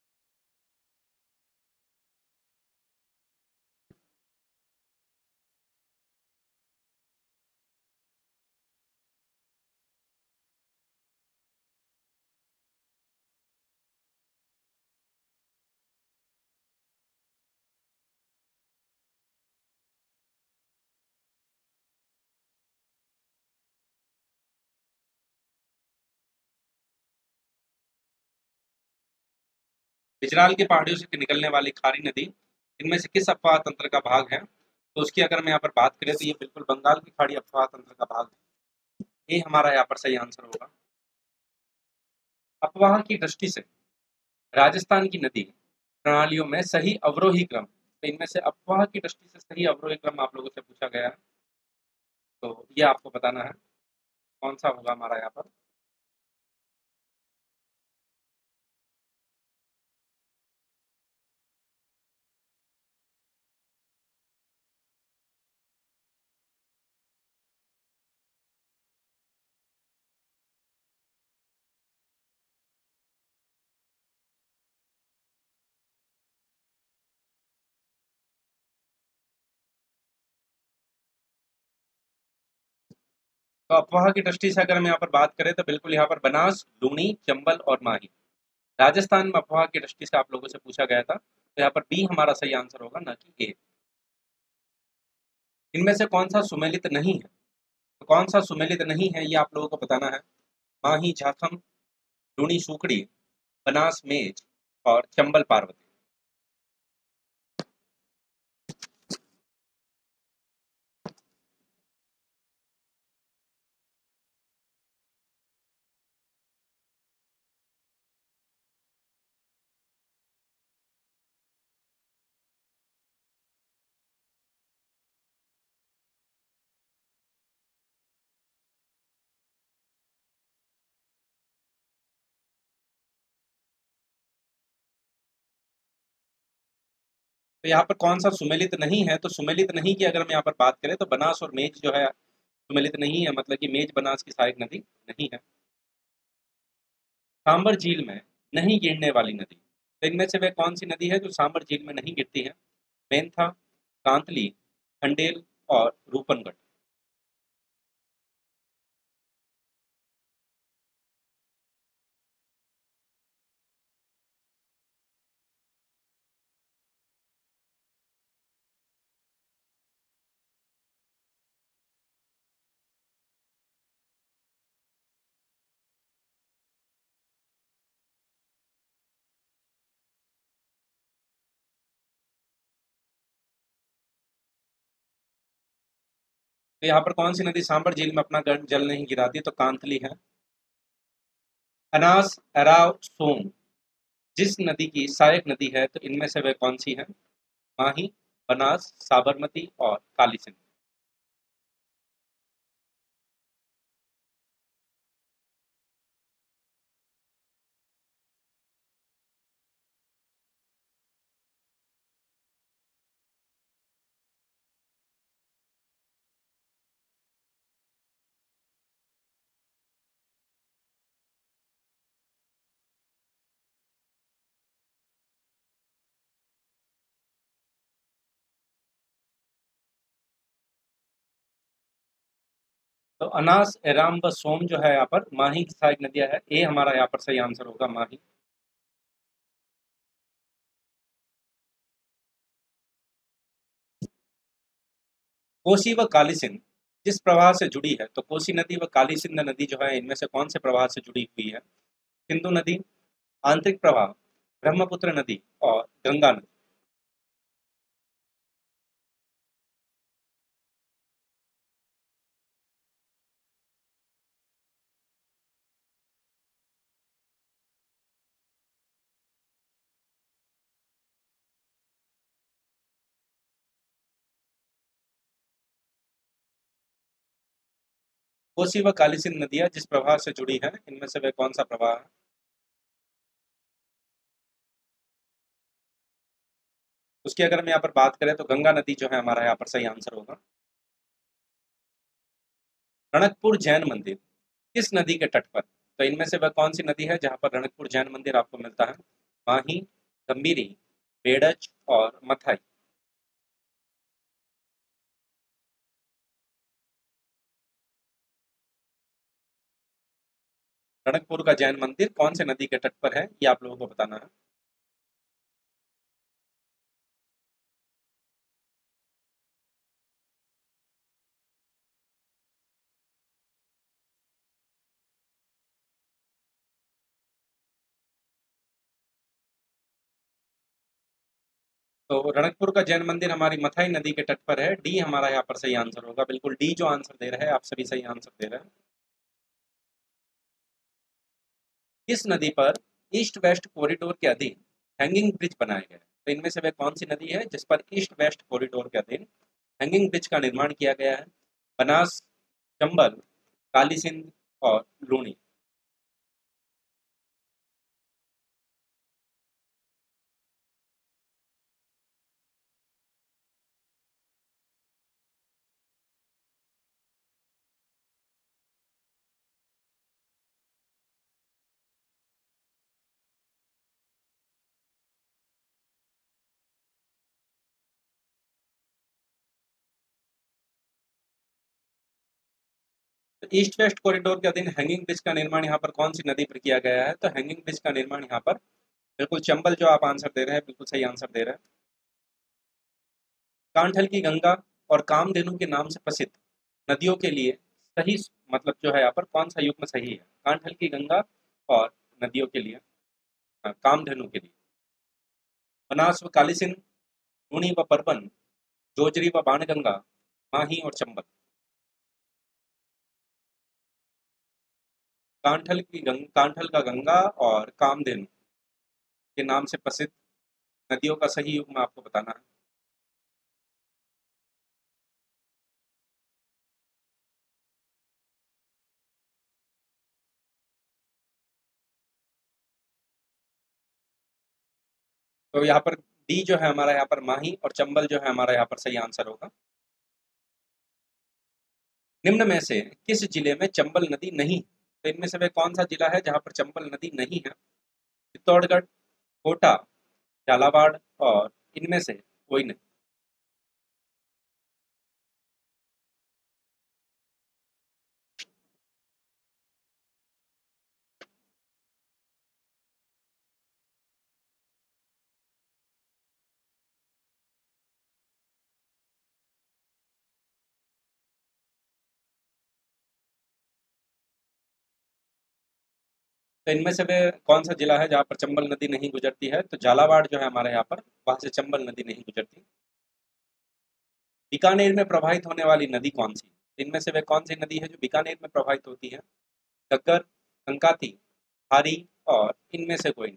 इजराल की पहाड़ियों से निकलने वाली खारी नदी इनमें से किस अफवाह तंत्र का भाग है? तो उसकी अगर मैं यहाँ पर बात करें तो ये बिल्कुल बंगाल की खाड़ी अफवाह तंत्र का भाग है। ये हमारा यहाँ पर सही आंसर होगा। अफवाह की दृष्टि से राजस्थान की नदी प्रणालियों में सही अवरोही क्रम, तो इनमें से अफवाह की दृष्टि से सही अवरोही क्रम आप लोगों से पूछा गया है। तो ये आपको बताना है कौन सा होगा हमारा यहाँ पर। तो अफवाह की दृष्टि से अगर हम यहाँ पर बात करें तो बिल्कुल यहाँ पर बनास, लूणी, चंबल और माही। राजस्थान में अफवाह की दृष्टि से आप लोगों से पूछा गया था, तो यहाँ पर बी हमारा सही आंसर होगा, ना कि ए। इनमें से कौन सा सुमेलित नहीं है? तो कौन सा सुमेलित नहीं है ये आप लोगों को बताना है। माही झाखम, लूणी सूखड़ी, बनास मेज और चंबल पार्वती। तो यहाँ पर कौन सा सुमेलित नहीं है? तो सुमेलित नहीं की अगर हम यहाँ पर बात करें तो बनास और मेज जो है सुमेलित नहीं है, मतलब कि मेज बनास की सहायक नदी नहीं है। सांबर झील में नहीं गिरने वाली नदी, तो इनमें से वह कौन सी नदी है जो सांबर झील में नहीं गिरती है? मेंथा, कांतली, खंडेल और रूपनगढ़। तो यहाँ पर कौन सी नदी सांबर झील में अपना गर- जल नहीं गिराती? तो कांतली है। अनास, एराव, सोम जिस नदी की सहायक नदी है, तो इनमें से वह कौन सी है? माही, बनास, साबरमती और काली सिंध। तो अनास, एराम व सोम जो है यहाँ पर माही की सहायक नदियां है। ए हमारा यहाँ पर सही आंसर होगा, माही। कोसी व काली सिंध जिस प्रवाह से जुड़ी है, तो कोसी नदी व काली सिंध नदी जो है इनमें से कौन से प्रवाह से जुड़ी हुई है? सिंधु नदी, आंतरिक प्रवाह, ब्रह्मपुत्र नदी और गंगा नदी। कोसी व काली सिंध नदियां जिस प्रवाह से जुड़ी है, इनमें से वह कौन सा प्रवाह है? उसकी अगर हम यहाँ पर बात करें तो गंगा नदी जो है हमारा यहाँ पर सही आंसर होगा। रणकपुर जैन मंदिर किस नदी के तट पर? तो इनमें से वह कौन सी नदी है जहाँ पर रणकपुर जैन मंदिर आपको मिलता है? माही, गंभीरी, बेड़च और मथाई। रणकपुर का जैन मंदिर कौन से नदी के तट पर है, ये आप लोगों को बताना है। तो रणकपुर का जैन मंदिर हमारी मथाई नदी के तट पर है। डी हमारा यहाँ पर सही आंसर होगा। बिल्कुल डी जो आंसर दे रहे हैं, आप सभी सही आंसर दे रहे हैं। किस नदी पर ईस्ट वेस्ट कॉरिडोर के अधीन हैंगिंग ब्रिज बनाए गए हैं? तो इनमें से वह कौन सी नदी है जिस पर ईस्ट वेस्ट कॉरिडोर के अधीन हैंगिंग ब्रिज का निर्माण किया गया है? बनास, चंबल, काली सिंध और लूनी। तो ईस्ट वेस्ट कॉरिडोर के अधीन हैंगिंग ब्रिज का निर्माण यहाँ पर कौन सी नदी पर किया गया है? तो हैंगिंग ब्रिज का निर्माण यहाँ पर बिल्कुल चंबल, जो आप आंसर दे रहे हैं बिल्कुल सही आंसर दे रहे हैं। कांठल की गंगा और कामधेनु के नाम से प्रसिद्ध नदियों के लिए सही मतलब जो है यहाँ पर कौन सा युग्म सही है? कांठल की गंगा और नदियों के लिए, हाँ, कामधेनु के लिए बनास व काली सिंध, लूणी व परबन, जोजरी व बाणगंगा, माही और चंबल। कांठल की गंग कांठल का गंगा और कामधेनु के नाम से प्रसिद्ध नदियों का सही युग्म आपको बताना है। तो यहाँ पर डी जो है हमारा यहाँ पर माही और चंबल जो है हमारा यहाँ पर सही आंसर होगा। निम्न में से किस जिले में चंबल नदी नहीं? तो इनमें से वह कौन सा जिला है जहाँ पर चंबल नदी नहीं है? चित्तौड़गढ़, कोटा, झालावाड़ और इनमें से कोई नहीं। तो इनमें से वह कौन सा जिला है जहाँ पर चंबल नदी नहीं गुजरती है? तो झालावाड़ जो है हमारे यहाँ पर, वहां से चंबल नदी नहीं गुजरती। बीकानेर में प्रवाहित होने वाली नदी कौन सी? इनमें से वह कौन सी नदी है जो बीकानेर में प्रवाहित होती है? घग्गर, कंकाती, हारी और इनमें से कोई नहीं।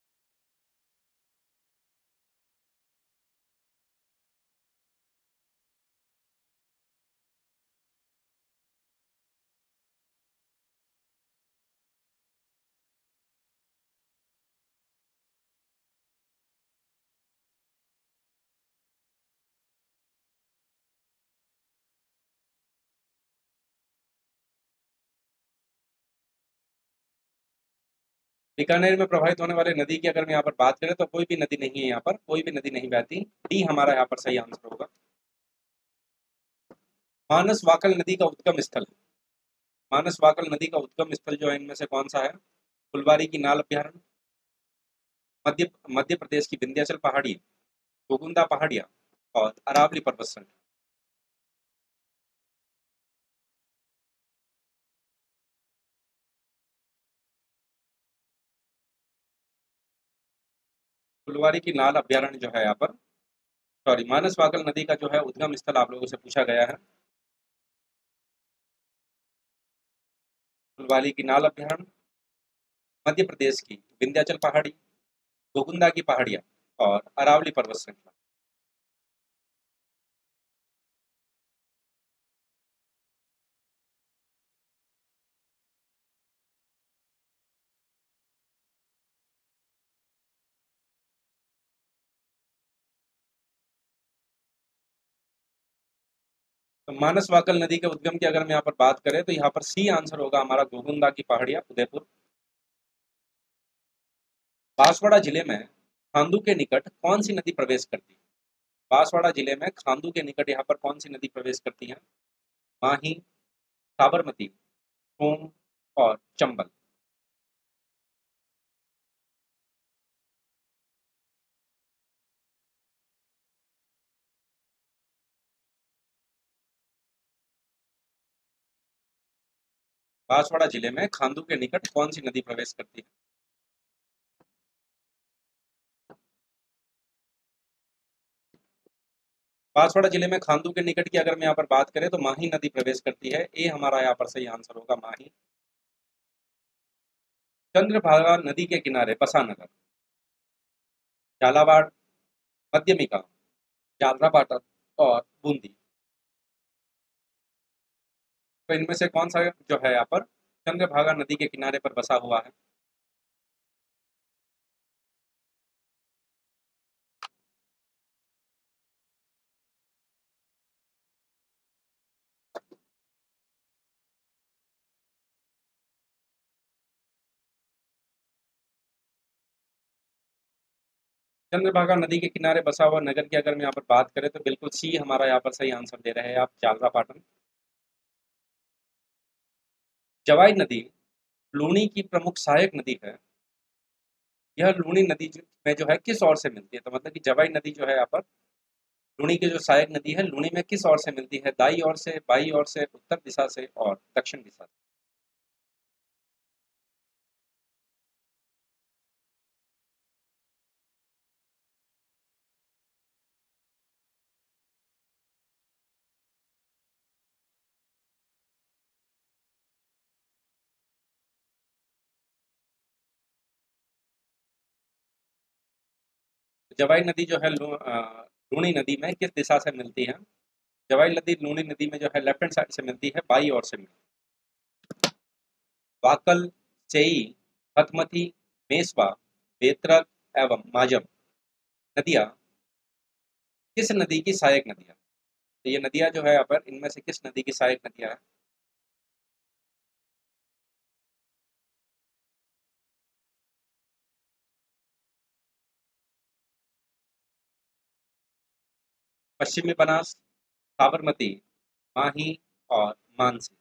बीकानेर में प्रवाहित होने वाली नदी की अगर मैं यहाँ पर बात करें तो कोई भी नदी नहीं है, यहाँ पर कोई भी नदी नहीं बहती। डी हमारा यहाँ पर सही आंसर होगा। मानस वाकल नदी का उद्गम स्थल है। मानस वाकल नदी का उद्गम स्थल जो है इनमें से कौन सा है? फुलवारी की नाल अभ्यारण्य, मध्य मध्य प्रदेश की विंध्याचल पहाड़ी, गोगुंदा पहाड़ियाँ और अरावली पर्वत श्रृंखला। फुलवारी की नाल अभ्यारण्य जो है यहाँ पर, सॉरी, मानस वाकल नदी का जो है उद्गम स्थल आप लोगों से पूछा गया है। फुलवारी की नाल अभ्यारण्य, मध्य प्रदेश की विंध्याचल पहाड़ी, गोगुंदा की पहाड़ियाँ और अरावली पर्वत श्रृंखला। तो मानस वाकल नदी के उद्गम की अगर मैं यहाँ पर बात करें तो यहाँ पर सी आंसर होगा हमारा, गोगुंदा की पहाड़ियाँ, उदयपुर। बांसवाड़ा जिले में खांदू के निकट कौन सी नदी प्रवेश करती है? बांसवाड़ा जिले में खांदू के निकट यहाँ पर कौन सी नदी प्रवेश करती है? माही, साबरमती, सोम और चंबल। बांसवाड़ा जिले में खांदू के निकट कौन सी नदी प्रवेश करती है? बांसवाड़ा जिले में खांदू के निकट की अगर मैं यहाँ पर बात करें तो माही नदी प्रवेश करती है। ए हमारा यहाँ पर सही आंसर होगा, माही। चंद्रभागा नदी के किनारे बसा नगर, झालावाड़, मध्यमिका, झालरापाटन और बूंदी। तो इनमें से कौन सा जो है यहाँ पर चंद्रभागा नदी के किनारे पर बसा हुआ है? चंद्रभागा नदी के किनारे बसा हुआ नगर की अगर मैं यहाँ पर बात करें तो बिल्कुल सी हमारा यहाँ पर सही आंसर दे रहे हैं आप, झालरापाटन। जवाई नदी लूनी की प्रमुख सहायक नदी है। यह लूनी नदी जो- में जो है किस ओर से मिलती है? तो मतलब कि जवाई नदी जो है यहाँ पर लूनी की जो सहायक नदी है, लूनी में किस ओर से मिलती है? दाई ओर से, बाई ओर से, उत्तर दिशा से और दक्षिण दिशा से। जवाई नदी जो है लू, अ, लूनी नदी में किस दिशा से मिलती है? जवाई नदी लूनी नदी में जो है लेफ्ट हैंड साइड से मिलती है, बाई ओर से मिलती है। वाकल, चेई, हथमती, मेसवा, बेतरक एवं माजम नदियाँ किस नदी की सहायक नदियाँ? तो ये नदियाँ जो है यहाँ पर, इनमें से किस नदी की सहायक नदियाँ हैं? पश्चिमी बनास, साबरमती, माही और मानसी।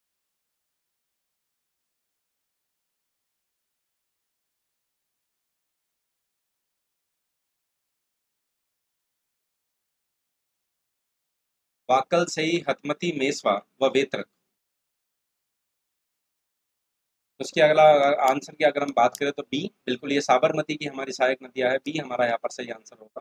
वाकल, सही, हथमती, मेसवा व वेत्रक। उसके अगला आंसर की अगर हम बात करें तो बी, बिल्कुल ये साबरमती की हमारी सहायक नदियां है, बी हमारा यहाँ पर सही आंसर होगा।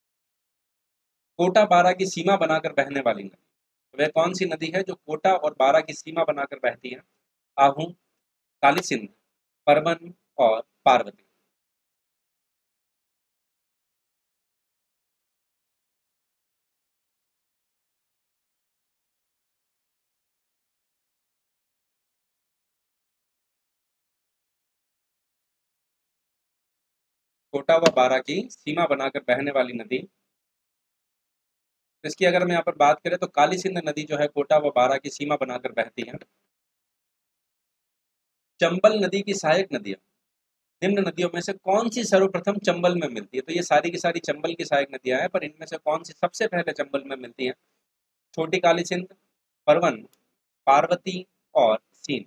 कोटा बारा की सीमा बनाकर बहने वाली नदी, वह कौन सी नदी है जो कोटा और बारा की सीमा बनाकर बहती है? आहू, काली सिंध, परमन और पार्वती। कोटा व बारा की सीमा बनाकर बहने वाली नदी, तो इसकी अगर हम यहाँ पर बात करें तो काली सिंध नदी जो है कोटा व बारा की सीमा बनाकर बहती है। चंबल नदी की सहायक नदियां निम्न नदियों में से कौन सी सर्वप्रथम चंबल में मिलती है? तो ये सारी की सारी चंबल की सहायक नदियां हैं, पर इनमें से कौन सी सबसे पहले चंबल में मिलती है? छोटी काली सिंध, परवन, पार्वती और सीन।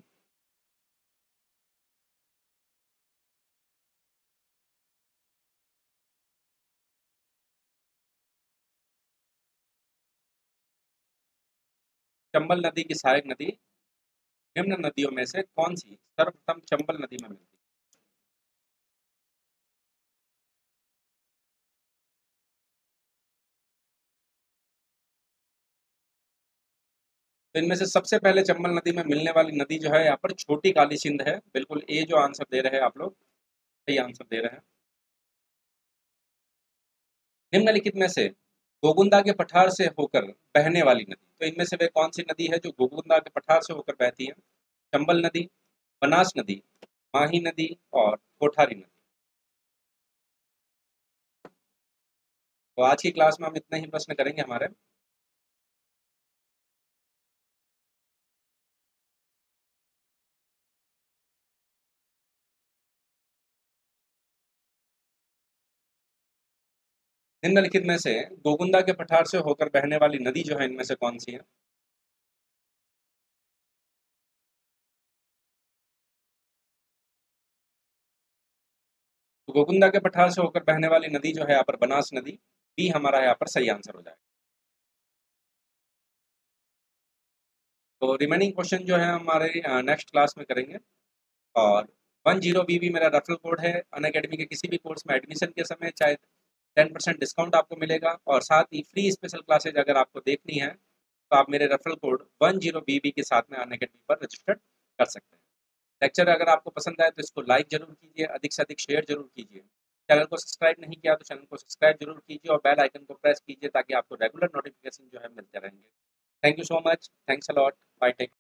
चंबल नदी की सहायक नदी निम्न नदियों में से कौन सी सर्वप्रथम चंबल नदी में मिलती है? तो इनमें से सबसे पहले चंबल नदी में मिलने वाली नदी जो है यहाँ पर छोटी काली सिंध है। बिल्कुल ए जो आंसर दे रहे हैं आप लोग, सही आंसर दे रहे हैं। निम्नलिखित में से गोगुंदा के पठार से होकर बहने वाली नदी, तो इनमें से वे कौन सी नदी है जो गोगुंदा के पठार से होकर बहती है? चंबल नदी, बनास नदी, माही नदी और कोठारी नदी। तो आज की क्लास में हम इतने ही प्रश्न करेंगे हमारे। निम्नलिखित में से गोगुंदा के पठार से होकर बहने वाली नदी जो है इनमें से कौन सी है? तो गोगुंदा के पठार से होकर बहने वाली नदी जो है यहाँ पर बनास नदी, बी हमारा यहाँ पर सही आंसर हो जाएगा। तो रिमेनिंग क्वेश्चन जो है हमारे नेक्स्ट क्लास में करेंगे। और वन जीरो बी बी मेरा रेफरल कोड है। अनअकैडमी के किसी भी कोर्स में एडमिशन के समय चाहे टेन परसेंट डिस्काउंट आपको मिलेगा, और साथ ही फ्री स्पेशल क्लासेज अगर आपको देखनी है तो आप मेरे referral code one zero B B के साथ में अनअकैडमी पर रजिस्टर कर सकते हैं। लेक्चर अगर आपको पसंद आए तो इसको लाइक जरूर कीजिए, अधिक से अधिक शेयर जरूर कीजिए। चैनल को सब्सक्राइब नहीं किया तो चैनल को सब्सक्राइब जरूर कीजिए और बेल आइकन को प्रेस कीजिए ताकि आपको रेगुलर नोटिफिकेशन जो है मिलते रहेंगे। Thank you so much, thanks a lot, bye, take.